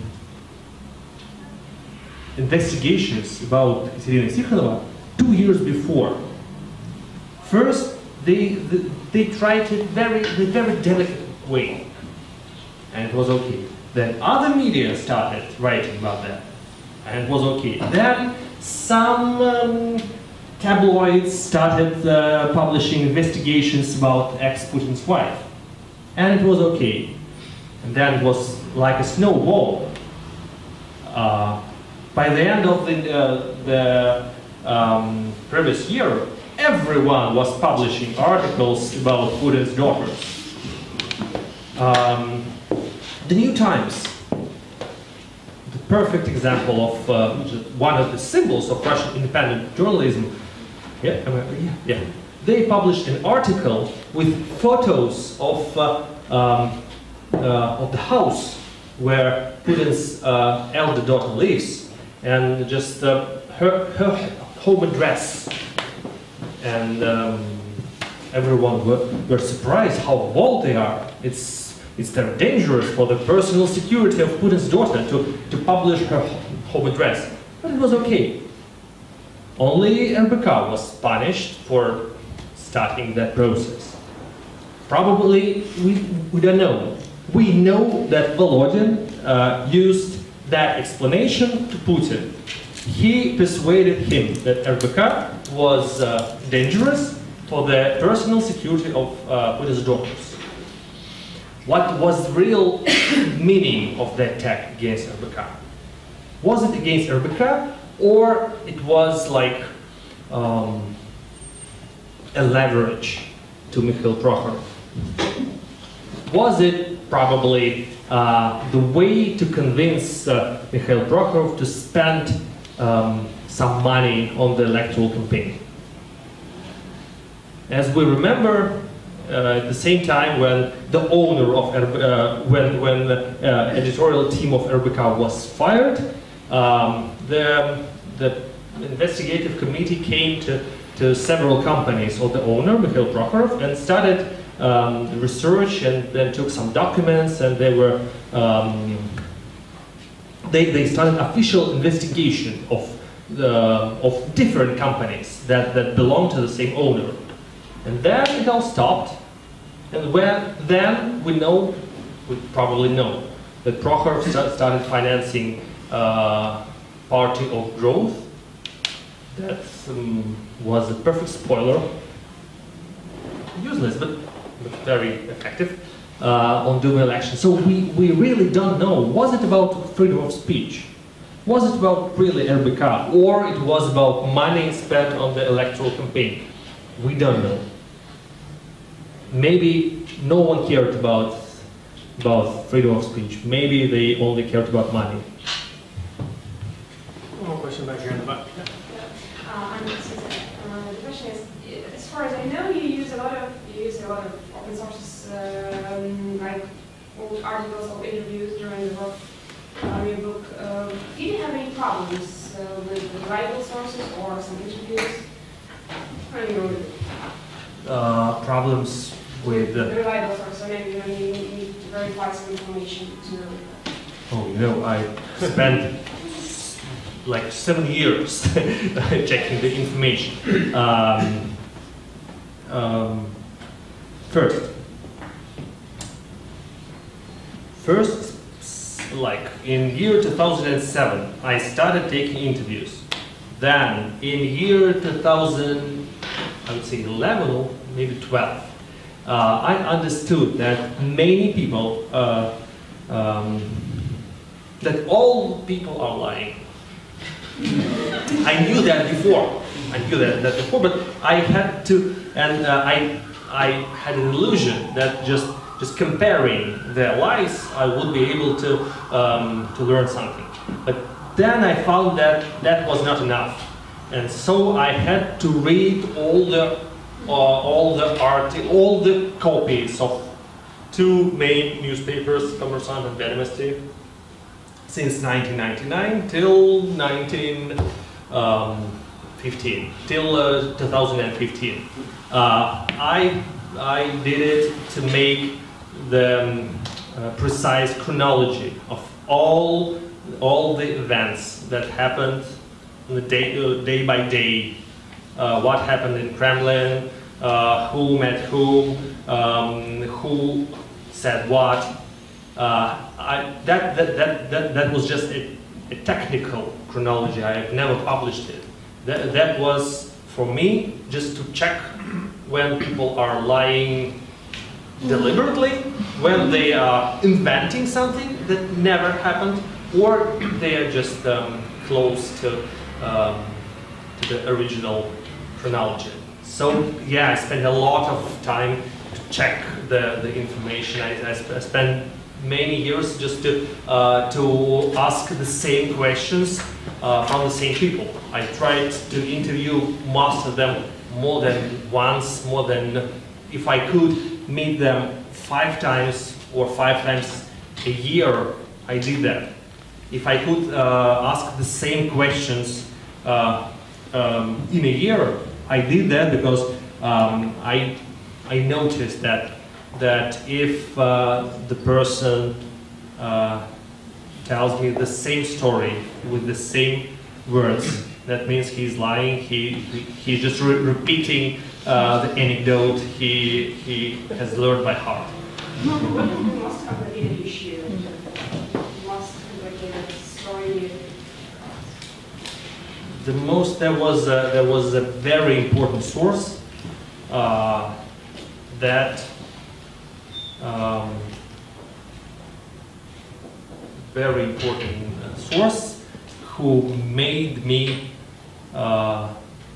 investigations about Irina Tikhonova two years before. First, they they, they tried it very in a very delicate way, and it was okay. Then other media started writing about that, and it was okay. Then some um, tabloids started uh, publishing investigations about ex-Putin's wife, and it was okay. And then it was like a snowball. Uh, by the end of the, uh, the um, previous year, everyone was publishing articles about Putin's daughters. Um, The New Times, the perfect example of uh, one of the symbols of Russian independent journalism. Yeah, am I, yeah, yeah. they published an article with photos of, uh, um, uh, of the house where Putin's uh, elder daughter lives, and just uh, her, her home address. And um, everyone were, were surprised how bold they are. It's, it's very dangerous for the personal security of Putin's daughter to, to publish her home address. But it was okay. Only R B K was punished for starting that process. Probably, we, we don't know. We know that Volodin uh, used that explanation to Putin. He persuaded him that R B K was uh, dangerous for the personal security of uh, Putin's daughters. What was the real meaning of the attack against R B K? Was it against R B K, or it was like um, a leverage to Mikhail Prokhorov? Was it probably uh, the way to convince uh, Mikhail Prokhorov to spend um, some money on the electoral campaign? As we remember, uh, at the same time when the owner of R B K, uh, when when the uh, editorial team of R B K was fired, um, the the investigative committee came to to several companies of the owner, Mikhail Prokhorov, and started um, research, and then took some documents, and they were um, they they started official investigation of the of different companies that that belong to the same owner. And then it all stopped, and when then we know, we probably know, that Prokhorov st started financing uh, Party of Growth. That um, was a perfect spoiler, useless but, but very effective uh, on Duma election. So we, we really don't know, was it about freedom of speech? Was it about really R B K, or it was about money spent on the electoral campaign? We don't know. Maybe no one cared about, about freedom of speech. Maybe they only cared about money. One more question back here in the back. Yeah. Uh, I'm Susan. Uh, the question is, as far as I know, you use a lot of you use a lot of open sources, um, like old articles or interviews during the work on your book. Uh, do you have any problems uh, with reliable sources or some interviews? How do you know? Uh, problems with The uh, reliable source, so maybe when you need to verify some information to know. oh, you know, I spent like seven years checking the information. Um, um, first, first, like in year two thousand seven, I started taking interviews. Then in year two thousand, I would say eleven or maybe twelve, uh, I understood that many people, uh, um, that all people are lying. I knew that before. I knew that, that before, but I had to, and uh, I, I had an illusion that just, just comparing their lies, I would be able to, um, to learn something. But then I found that that was not enough, and so I had to read all the, uh, all the art, all the copies of two main newspapers, Kommersant and Vedomosti, since nineteen ninety-nine till nineteen fifteen, till uh, two thousand fifteen. Uh, I, I did it to make the um, uh, precise chronology of all, all the events that happened on the day, uh, day by day, uh, what happened in Kremlin, uh, who met whom, um, who said what. Uh, I, that, that, that, that, that was just a, a technical chronology. I have never published it. That, that was, for me, just to check when people are lying deliberately, when they are inventing something that never happened, or they are just um, close to, um, to the original chronology. So, yeah, I spent a lot of time to check the, the information. I, I, sp I spent many years just to, uh, to ask the same questions uh, from the same people. I tried to interview most of them more than once, more than, if I could meet them five times or five times a year, I did that. If I could uh, ask the same questions uh, um, in a year, I did that because um, I, I noticed that, that if uh, the person uh, tells me the same story with the same words, that means he's lying, he, he, he's just re repeating uh, the anecdote he, he has learned by heart. You must have an issue. You must have a story. The most, there was a, there was a very important source uh, that um, very important source who made me uh,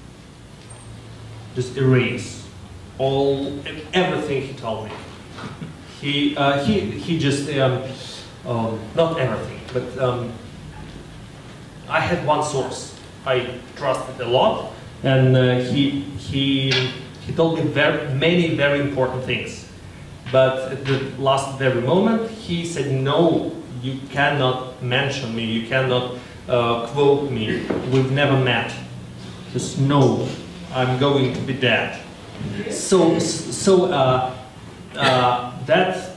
just erase all everything he told me. He uh, he he just um, um, not everything, but um, I had one source I trusted a lot, and uh, he he he told me very many very important things. But at the last very moment, he said, "No, you cannot mention me. You cannot uh, quote me. We've never met. Just no, I'm going to be dead." So so uh, uh, that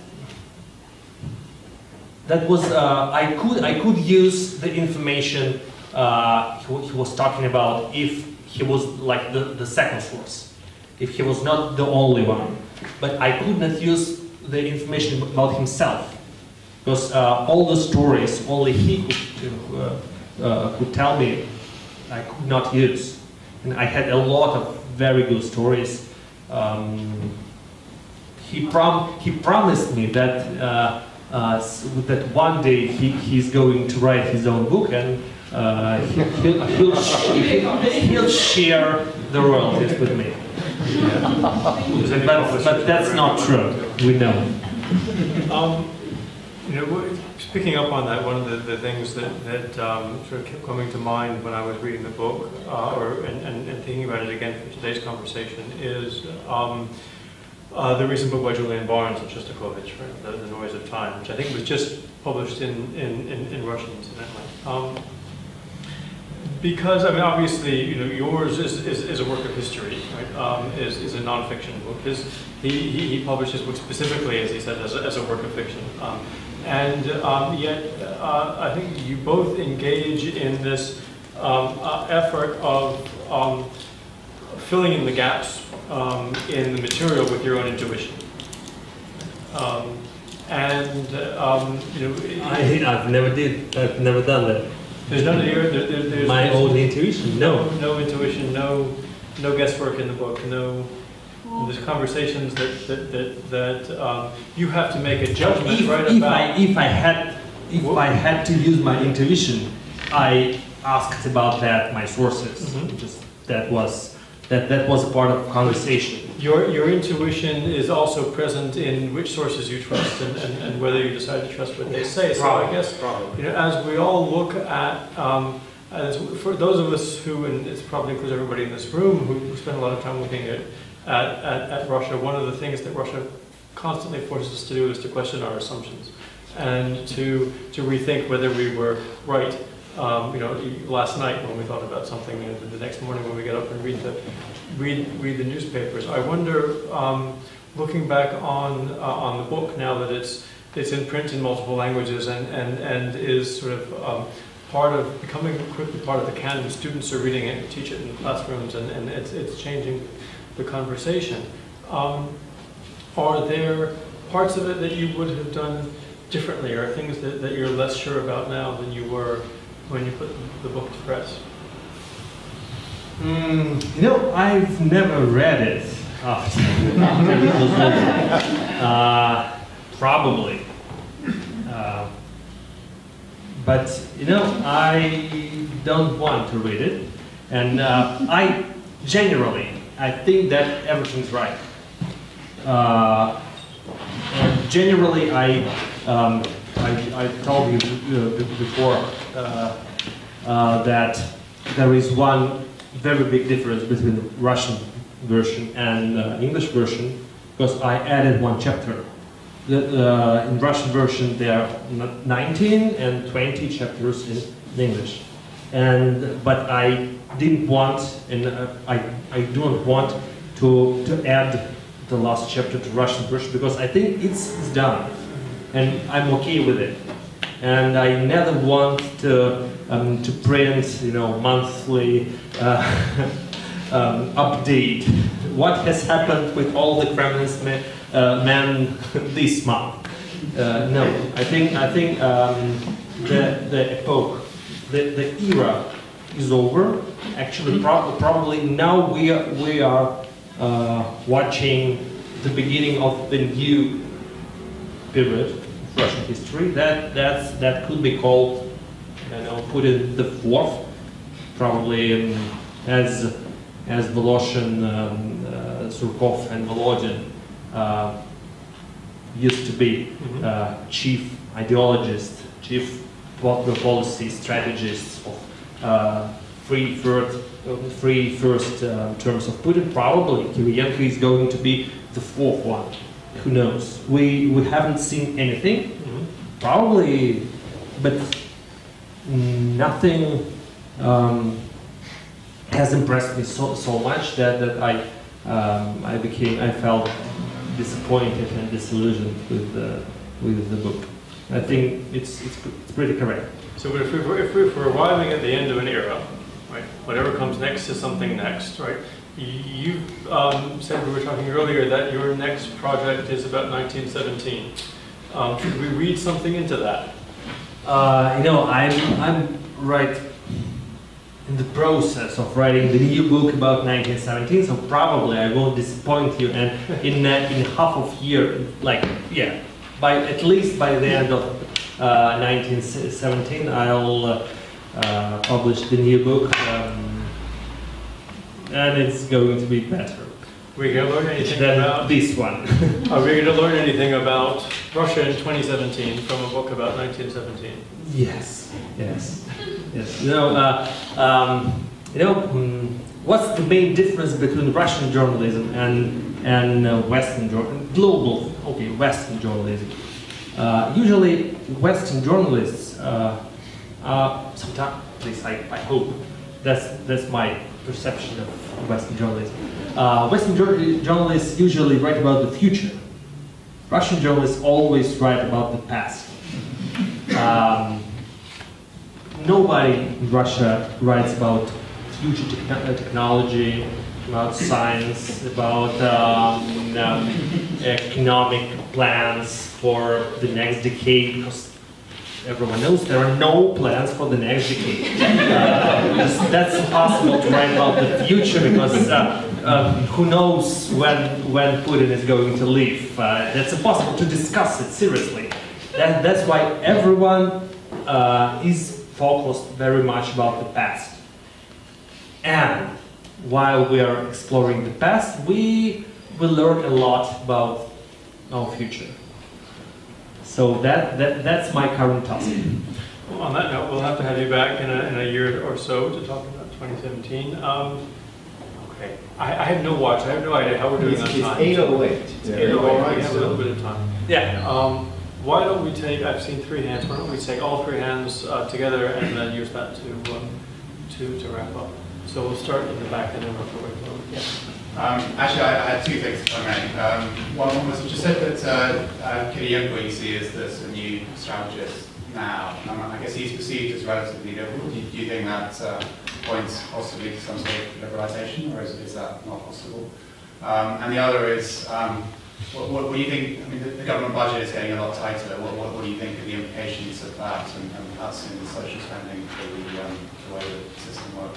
that was uh, I could I could use the information uh, he, he was talking about if he was like the the second source, if he was not the only one. But I could not use the information about himself, because uh, all the stories only he could, uh, uh, could tell me, I could not use. And I had a lot of very good stories. Um, he, prom he promised me that, uh, uh, that one day he, he's going to write his own book, and uh, he, he'll, he'll, he'll share the royalties with me. Yeah. But, but that's not true, we know. Um, you know, picking up on that, one of the, the things that, that um, sort of kept coming to mind when I was reading the book, uh, or and, and, and thinking about it again for today's conversation, is um, uh, the recent book by Julian Barnes and Shostakovich, right? the, the Noise of Time, which I think was just published in, in, in, in Russian, incidentally. Um, Because, I mean, obviously, you know, yours is, is, is a work of history, right? Um, is, is a nonfiction book. His, he, he, he published his book specifically, as he said, as a, as a work of fiction. Um, and um, yet, uh, I think you both engage in this um, uh, effort of um, filling in the gaps um, in the material with your own intuition. Um, and, um, you know... I, I've never did, I've never done that. There's none of your, there, there, there's my there's own intuition. No, no, no intuition, no, no guesswork in the book. No, there's conversations that that that, that um, you have to make a judgment if, right if about. I, if I had, if I had to use my intuition, I asked about that my sources. Mm-hmm. Just that was that that was a part of conversation. Your your intuition is also present in which sources you trust and, and, and whether you decide to trust what they say. So Probably, I guess probably. you know, as we all look at, um, as for those of us who, and it probably includes everybody in this room, who, who spend a lot of time looking at, at, at, at Russia, one of the things that Russia constantly forces us to do is to question our assumptions and to to rethink whether we were right. Um, you know, last night when we thought about something, and the next morning when we get up and read the read read the newspapers. I wonder, um, looking back on uh, on the book now that it's it's in print in multiple languages and and and is sort of um, part of becoming quickly part of the canon. Students are reading it, teach it in the classrooms, and and it's it's changing the conversation. Um, are there parts of it that you would have done differently, or things that, that you're less sure about now than you were when you put the book to press? Mm, you know, I've never read it after, after it was over. Uh, probably. Uh, but, you know, I don't want to read it. And uh, I, generally, I think that everything's right. Uh, and generally, I, um, I, I told you uh, before uh, uh, that there is one very big difference between Russian version and uh, English version because I added one chapter. The, uh, in Russian version there are nineteen and twenty chapters in, in English, and but I didn't want and uh, I I don't want to to add the last chapter to Russian version because I think it's, it's done, and I'm okay with it, and I never want to um, to print you know monthly uh, um, update what has happened with all the Kremlin's men, uh, men this month. Uh, no, I think I think um, the the epoch, the the era is over. Actually, pro probably now we are we are uh, watching the beginning of the new period of Russian history. That that's that could be called, you know, Putin the fourth, probably um, as as Voloshin, um, uh, Surkov, and Volodin uh, used to be uh, chief ideologists, chief policy strategists of uh, three first, uh, three first uh, terms of Putin. Probably Kiriyenko is going to be the fourth one. Who knows? We we haven't seen anything. Mm-hmm. Probably, but nothing um, has impressed me so so much that that I um, I became I felt disappointed and disillusioned with the with the book. I think it's it's it's pretty correct. So, but if we were if we were arriving at the end of an era, right? Whatever comes next is something next, right? You um, said, we were talking earlier, that your next project is about nineteen seventeen. Um, should we read something into that? Uh, you know, I'm I'm right in the process of writing the new book about nineteen seventeen, so probably I won't disappoint you. And in uh, in half of year, like yeah, by at least by the end of uh, nineteen seventeen, I'll uh, uh, publish the new book. Um, And it's going to be better. We're going to learn anything than about this one. Are we going to learn anything about Russia in twenty seventeen from a book about nineteen seventeen? Yes, yes, yes. You know, uh, um, you know, um, what's the main difference between Russian journalism and and uh, Western journalism, global, okay, Western journalism? Uh, usually, Western journalists uh, are sometimes, at least I, I hope, that's that's my perception of Western journalism. Uh, Western journalists usually write about the future. Russian journalists always write about the past. Um, nobody in Russia writes about future te technology, about science, about um, um, economic plans for the next decade, because everyone knows there are no plans for the next decade. Uh, that's, that's impossible to write about the future because uh, uh, who knows when when Putin is going to leave. Uh, that's impossible to discuss it seriously. That, that's why everyone uh, is focused very much about the past. And while we are exploring the past, we will learn a lot about our future. So that, that that's my current task. Well, on that note, we'll have to have you back in a, in a year or so to talk about twenty seventeen. Um, okay, I, I have no watch. I have no idea how we're doing it's, on it's time. eight oh eight. It's eight oh eight. We have a little bit of time. Yeah. Um, why don't we take? I've seen three hands. Why don't we take all three hands uh, together and then use that to um, to to wrap up? So we'll start in the back and then work our way forward. Yeah. Um, actually, I, I had two things, if I may. Um, one was you just said that uh, uh, Kiriyenko you see as the sort of new strategist now. Um, I guess he's perceived as relatively liberal. Do you, do you think that uh, points possibly to some sort of liberalisation, or is, is that not possible? Um, and the other is, um, what, what, what do you think? I mean, the, the government budget is getting a lot tighter. What, what, what do you think of the implications of that and, and cuts in social spending for the, um, the way the system works?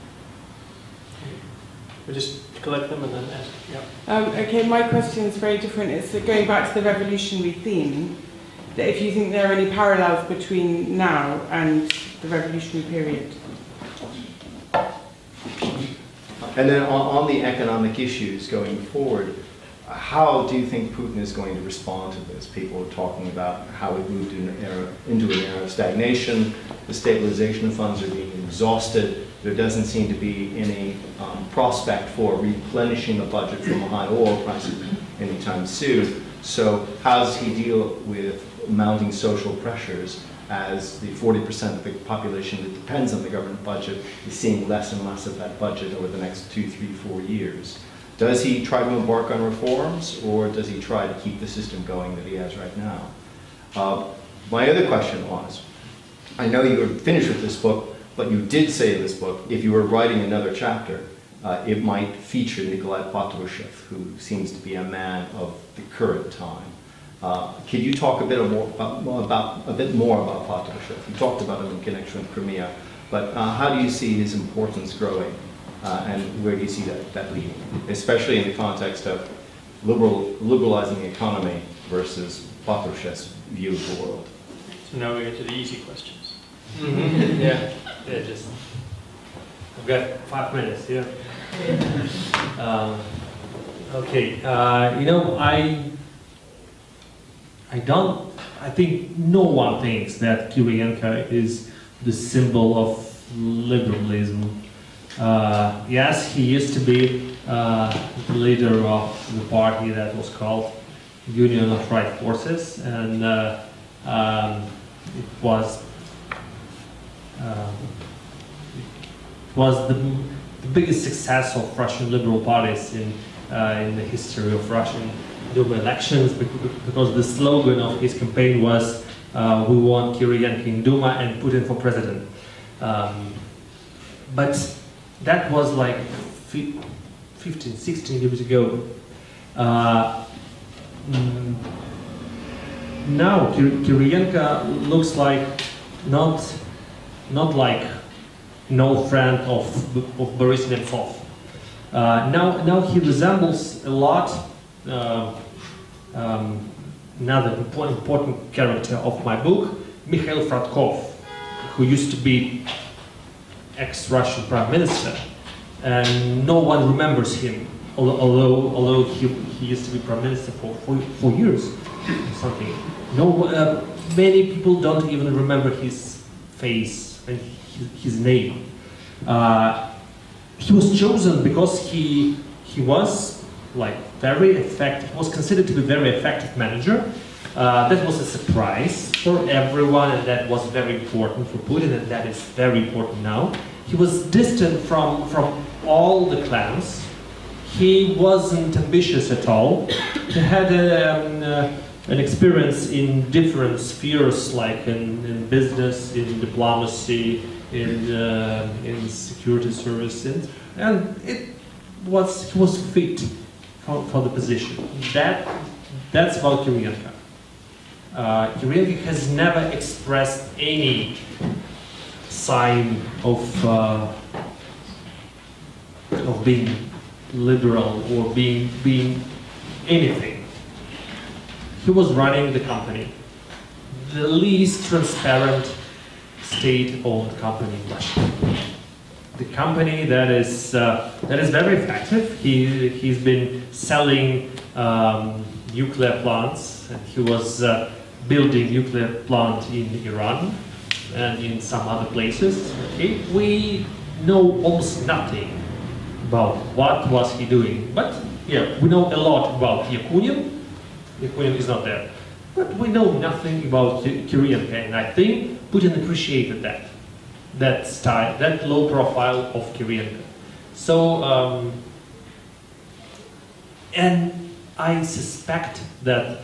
We just collect them and then ask. Yeah. Um, okay, my question is very different. It's going back to the revolutionary theme. That if you think there are any parallels between now and the revolutionary period. And then on, on the economic issues going forward, how do you think Putin is going to respond to this? People are talking about how we moved in an era, into an era of stagnation. The stabilization funds are being exhausted. There doesn't seem to be any um, prospect for replenishing the budget from high oil prices anytime soon. So how does he deal with mounting social pressures as the forty percent of the population that depends on the government budget is seeing less and less of that budget over the next two, three, four years? Does he try to embark on reforms, or does he try to keep the system going that he has right now? Uh, my other question was, I know you were finished with this book, but you did say in this book, if you were writing another chapter, uh, it might feature Nikolai Patrushev, who seems to be a man of the current time. Uh, can you talk a bit more about, more about a bit more about Patrushev? You talked about him in connection with Crimea, but uh, how do you see his importance growing, uh, and where do you see that, that leading, especially in the context of liberal, liberalizing the economy versus Patrushev's view of the world? So now we get to the easy questions. Mm-hmm. yeah, yeah, just I've got five minutes. Yeah. um, okay, uh, you know, I. I don't, I think no one thinks that Kirienko is the symbol of liberalism. Uh, yes, he used to be uh, the leader of the party that was called Union of Right Forces, and uh, um, it was uh, it was the, the biggest success of Russian liberal parties in uh, in the history of Russian Duma elections, because the slogan of his campaign was uh, "We want Kirienko in Duma and Putin for president." Um, but that was like fifteen, sixteen years ago. Uh, mm, now Kirienko looks like not not like no friend of of Boris Nemtsov. Uh, now now he resembles a lot. Uh, um, another important character of my book, Mikhail Khodorkovsky, who used to be ex-Russian prime minister, and no one remembers him, although although he, he used to be prime minister for four, four years or something. No, uh, many people don't even remember his face and his, his name. Uh, he was chosen because he he was like very effective, was considered to be a very effective manager. Uh, that was a surprise for everyone, and that was very important for Putin, and that is very important now. He was distant from, from all the clans. He wasn't ambitious at all. He had a, um, uh, an experience in different spheres, like in, in business, in diplomacy, in, uh, in security services, and it was, he was fit For, for the position. That, that's about Kirienko. Uh, Kirienko has never expressed any sign of, uh, of being liberal or being, being anything. He was running the company, the least transparent state-owned company in Russia. The company that is uh, that is very effective. He he's been selling um, nuclear plants, and he was uh, building nuclear plant in Iran and in some other places. Okay, we know almost nothing about what was he doing, but yeah, we know a lot about Yakunin. Yakunin is not there, but we know nothing about Kirienko, and I think Putin appreciated that. That style, that low profile of Kirienko. So, um, and I suspect that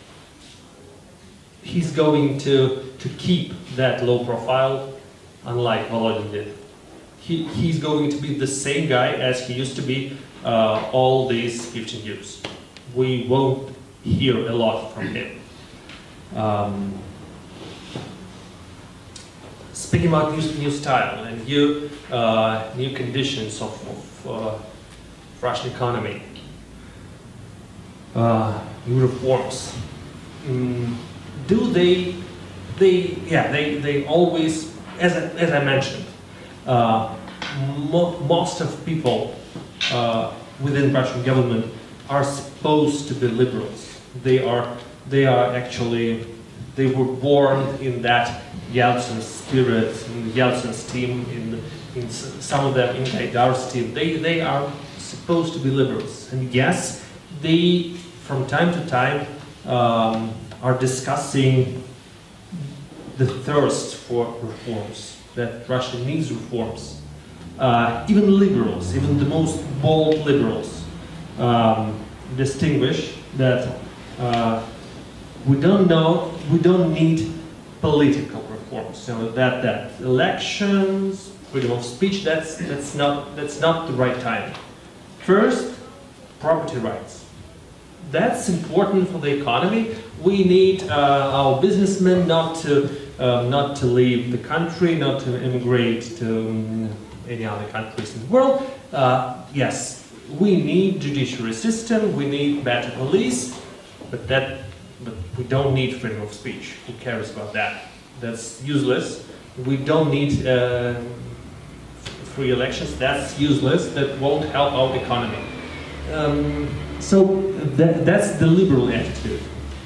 he's going to, to keep that low profile, unlike Volodin did. He, he's going to be the same guy as he used to be uh, all these fifteen years. We won't hear a lot from him. Um, Speaking about new, new style and new, uh, new conditions of, of uh, Russian economy, uh, new reforms, mm, do they, they, yeah, they, they always, as I, as I mentioned, uh, mo most of people uh, within Russian government are supposed to be liberals. They are, they are actually, they were born in that Yeltsin spirit, in Yeltsin's team, in in some of them in diversity, they, they are supposed to be liberals. And yes, they, from time to time, um, are discussing the thirst for reforms, that Russia needs reforms. Uh, even liberals, even the most bold liberals, um, distinguish that uh, we don't know, we don't need political reforms. So that that elections, freedom of speech, that's that's not that's not the right time. First, property rights. That's important for the economy. We need uh, our businessmen not to um, not to leave the country, not to immigrate to um, any other countries in the world. Uh, yes, we need judiciary system. We need better police, but that but we don't need freedom of speech. Who cares about that? That's useless. We don't need uh, free elections. That's useless. That won't help our economy. Um, so that, that's the liberal attitude.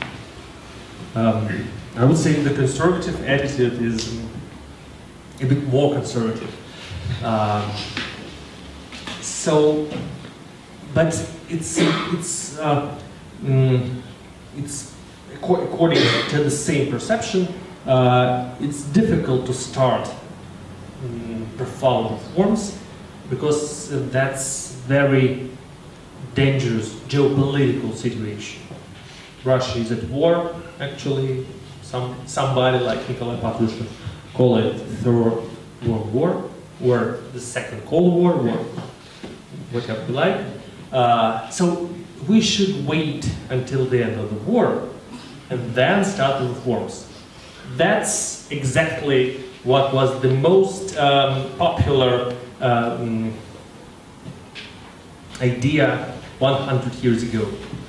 Um, I would say the conservative attitude is a bit more conservative. Um, so, but it's it's uh, mm, it's according to the same perception. Uh, it's difficult to start um, profound reforms because uh, that's very dangerous geopolitical situation. Russia is at war, actually. Some somebody like Mikhail Khodorkovsky call it third world war, or the second Cold War, or whatever you like. Uh, so we should wait until the end of the war and then start the reforms. That's exactly what was the most um, popular um, idea one hundred years ago.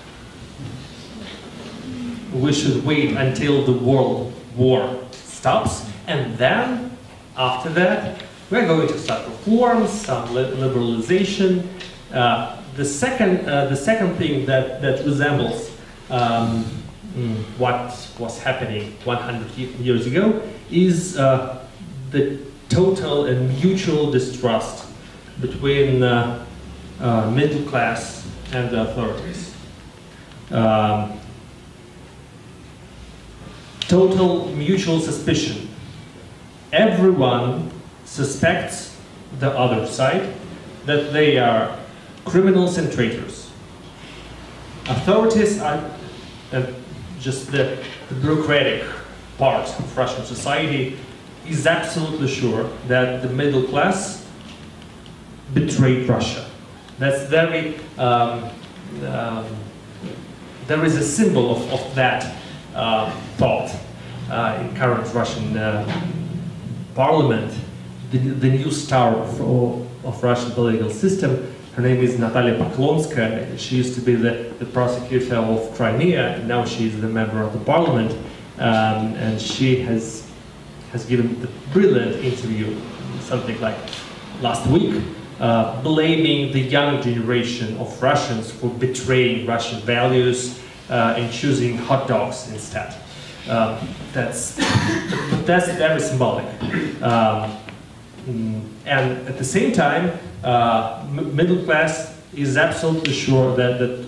We should wait until the world war stops, and then, after that, we're going to start reforms, some li liberalization. Uh, the second, uh, the second thing that that resembles um, mm, what was happening one hundred years ago is uh, the total and mutual distrust between uh, uh, middle class and the authorities. Um, total mutual suspicion. Everyone suspects the other side that they are criminals and traitors. Authorities are uh, just the, the bureaucratic part of Russian society is absolutely sure that the middle class betrayed Russia. That's very, um, um, there is a symbol of, of that uh, thought uh, in current Russian uh, parliament. The, the new star of, of Russian political system, her name is Natalia Poklonskaya. She used to be the, the prosecutor of Crimea, and now she is the member of the parliament. Um, and she has, has given the brilliant interview, something like last week, uh, blaming the young generation of Russians for betraying Russian values uh, and choosing hot dogs instead. Uh, that's, that's very symbolic. Um, and at the same time, uh, middle class is absolutely sure that that,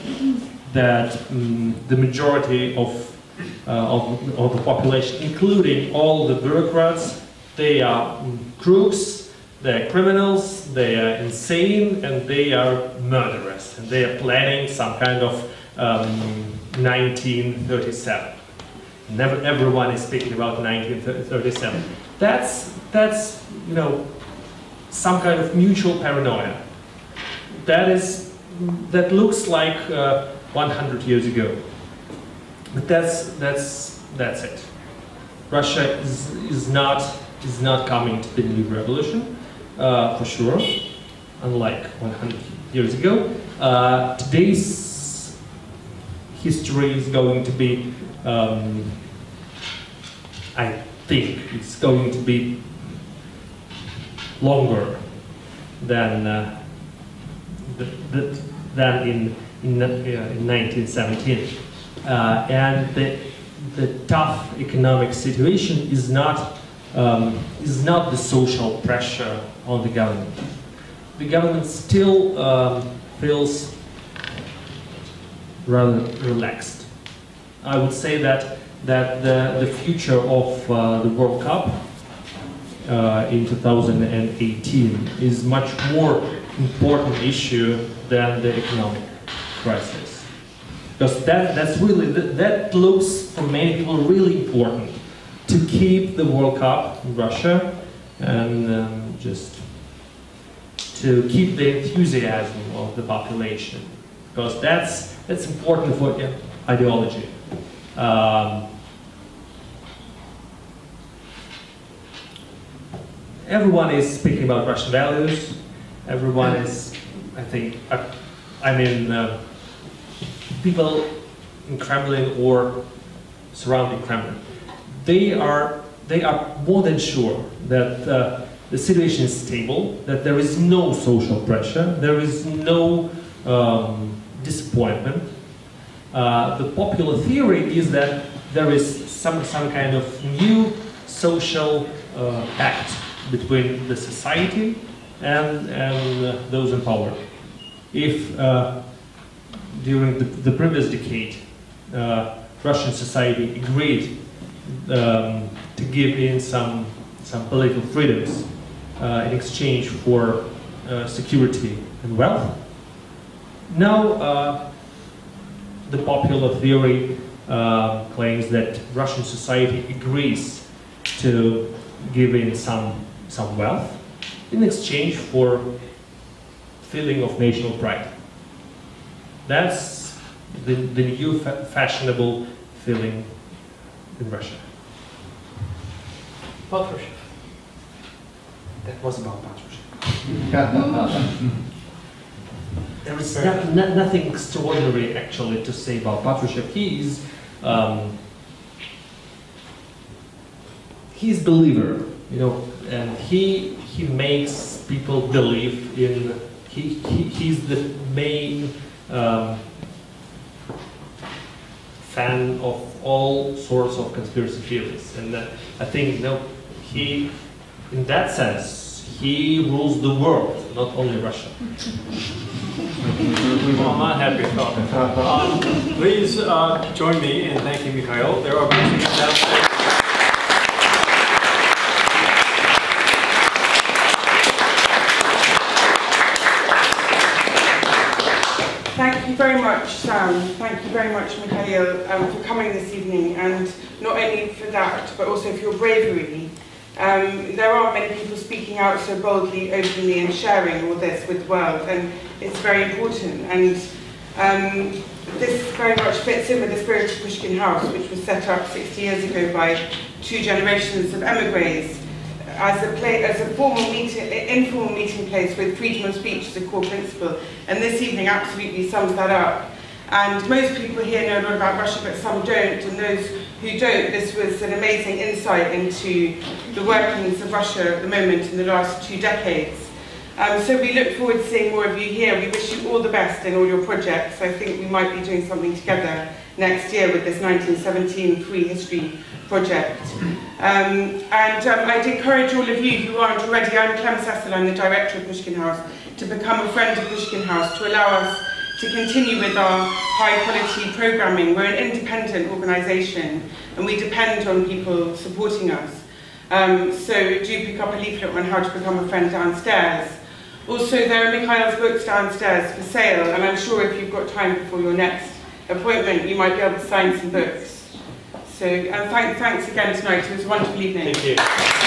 that um, the majority of, uh, of of the population, including all the bureaucrats, they are um, crooks, they are criminals, they are insane, and they are murderers, and they are planning some kind of um, nineteen thirty-seven. Never, everyone is speaking about nineteen thirty-seven. That's that's you know some kind of mutual paranoia. That is that looks like uh, one hundred years ago. But that's that's that's it. Russia is is not is not coming to the new revolution uh, for sure. Unlike one hundred years ago, uh, today's history is going to be. Um, I think it's going to be longer than uh, the, the, than in in, uh, in nineteen seventeen, uh, and the the tough economic situation is not um, is not the social pressure on the government. The government still um, feels rather relaxed. I would say that that the, the future of uh, the World Cup uh, in two thousand eighteen is much more important issue than the economic crisis, because that that's really that looks for many people really important to keep the World Cup in Russia and um, just to keep the enthusiasm of the population, because that's that's important for ideology. Um, everyone is speaking about Russian values. Everyone is, I think, uh, I mean, uh, people in Kremlin or surrounding Kremlin, they are they are more than sure that uh, the situation is stable, that there is no social pressure, there is no um, disappointment. Uh, the popular theory is that there is some some kind of new social uh, pact between the society and, and uh, those in power. If uh, during the, the previous decade uh, Russian society agreed um, to give in some some political freedoms uh, in exchange for uh, security and wealth, now uh, the popular theory uh, claims that Russian society agrees to give in some some wealth in exchange for feeling of national pride. That's the, the new fa fashionable feeling in Russia. Patrushev. That was about Patrushev. There is no, no, nothing extraordinary actually to say about Patrushev. He is um, he's a believer, you know, and he he makes people believe in. He, he he's the main um, fan of all sorts of conspiracy theories, and uh, I think, you know, he, in that sense, he rules the world, not only Russia. Well, I'm not happy about it. Um, please uh, join me in thanking Mikhail. There are going to be downstairs. Thank you very much, Sam. Thank you very much, Mikhail, um, for coming this evening, and not only for that, but also for your bravery. Um, there aren't many people speaking out so boldly, openly, and sharing all this with the world, and it's very important. And um, this very much fits in with the spirit of Pushkin House, which was set up sixty years ago by two generations of emigres as a, play, as a formal meeting, informal meeting place with freedom of speech as a core principle. And this evening absolutely sums that up. And most people here know a lot about Russia, but some don't. And those who don't, this was an amazing insight into the workings of Russia at the moment in the last two decades. Um, so we look forward to seeing more of you here. We wish you all the best in all your projects. I think we might be doing something together next year with this nineteen seventeen Free History project. Um, and um, I'd encourage all of you who aren't already, I'm Clem Cecil, I'm the director of Pushkin House, to become a friend of Pushkin House to allow us to continue with our high quality programming. We're an independent organisation and we depend on people supporting us. Um, so do pick up a leaflet on how to become a friend downstairs. Also, there are Mikhail's books downstairs for sale, and I'm sure if you've got time before your next appointment, you might be able to sign some books. So, and thank, thanks again tonight. It was a wonderful evening. Thank you.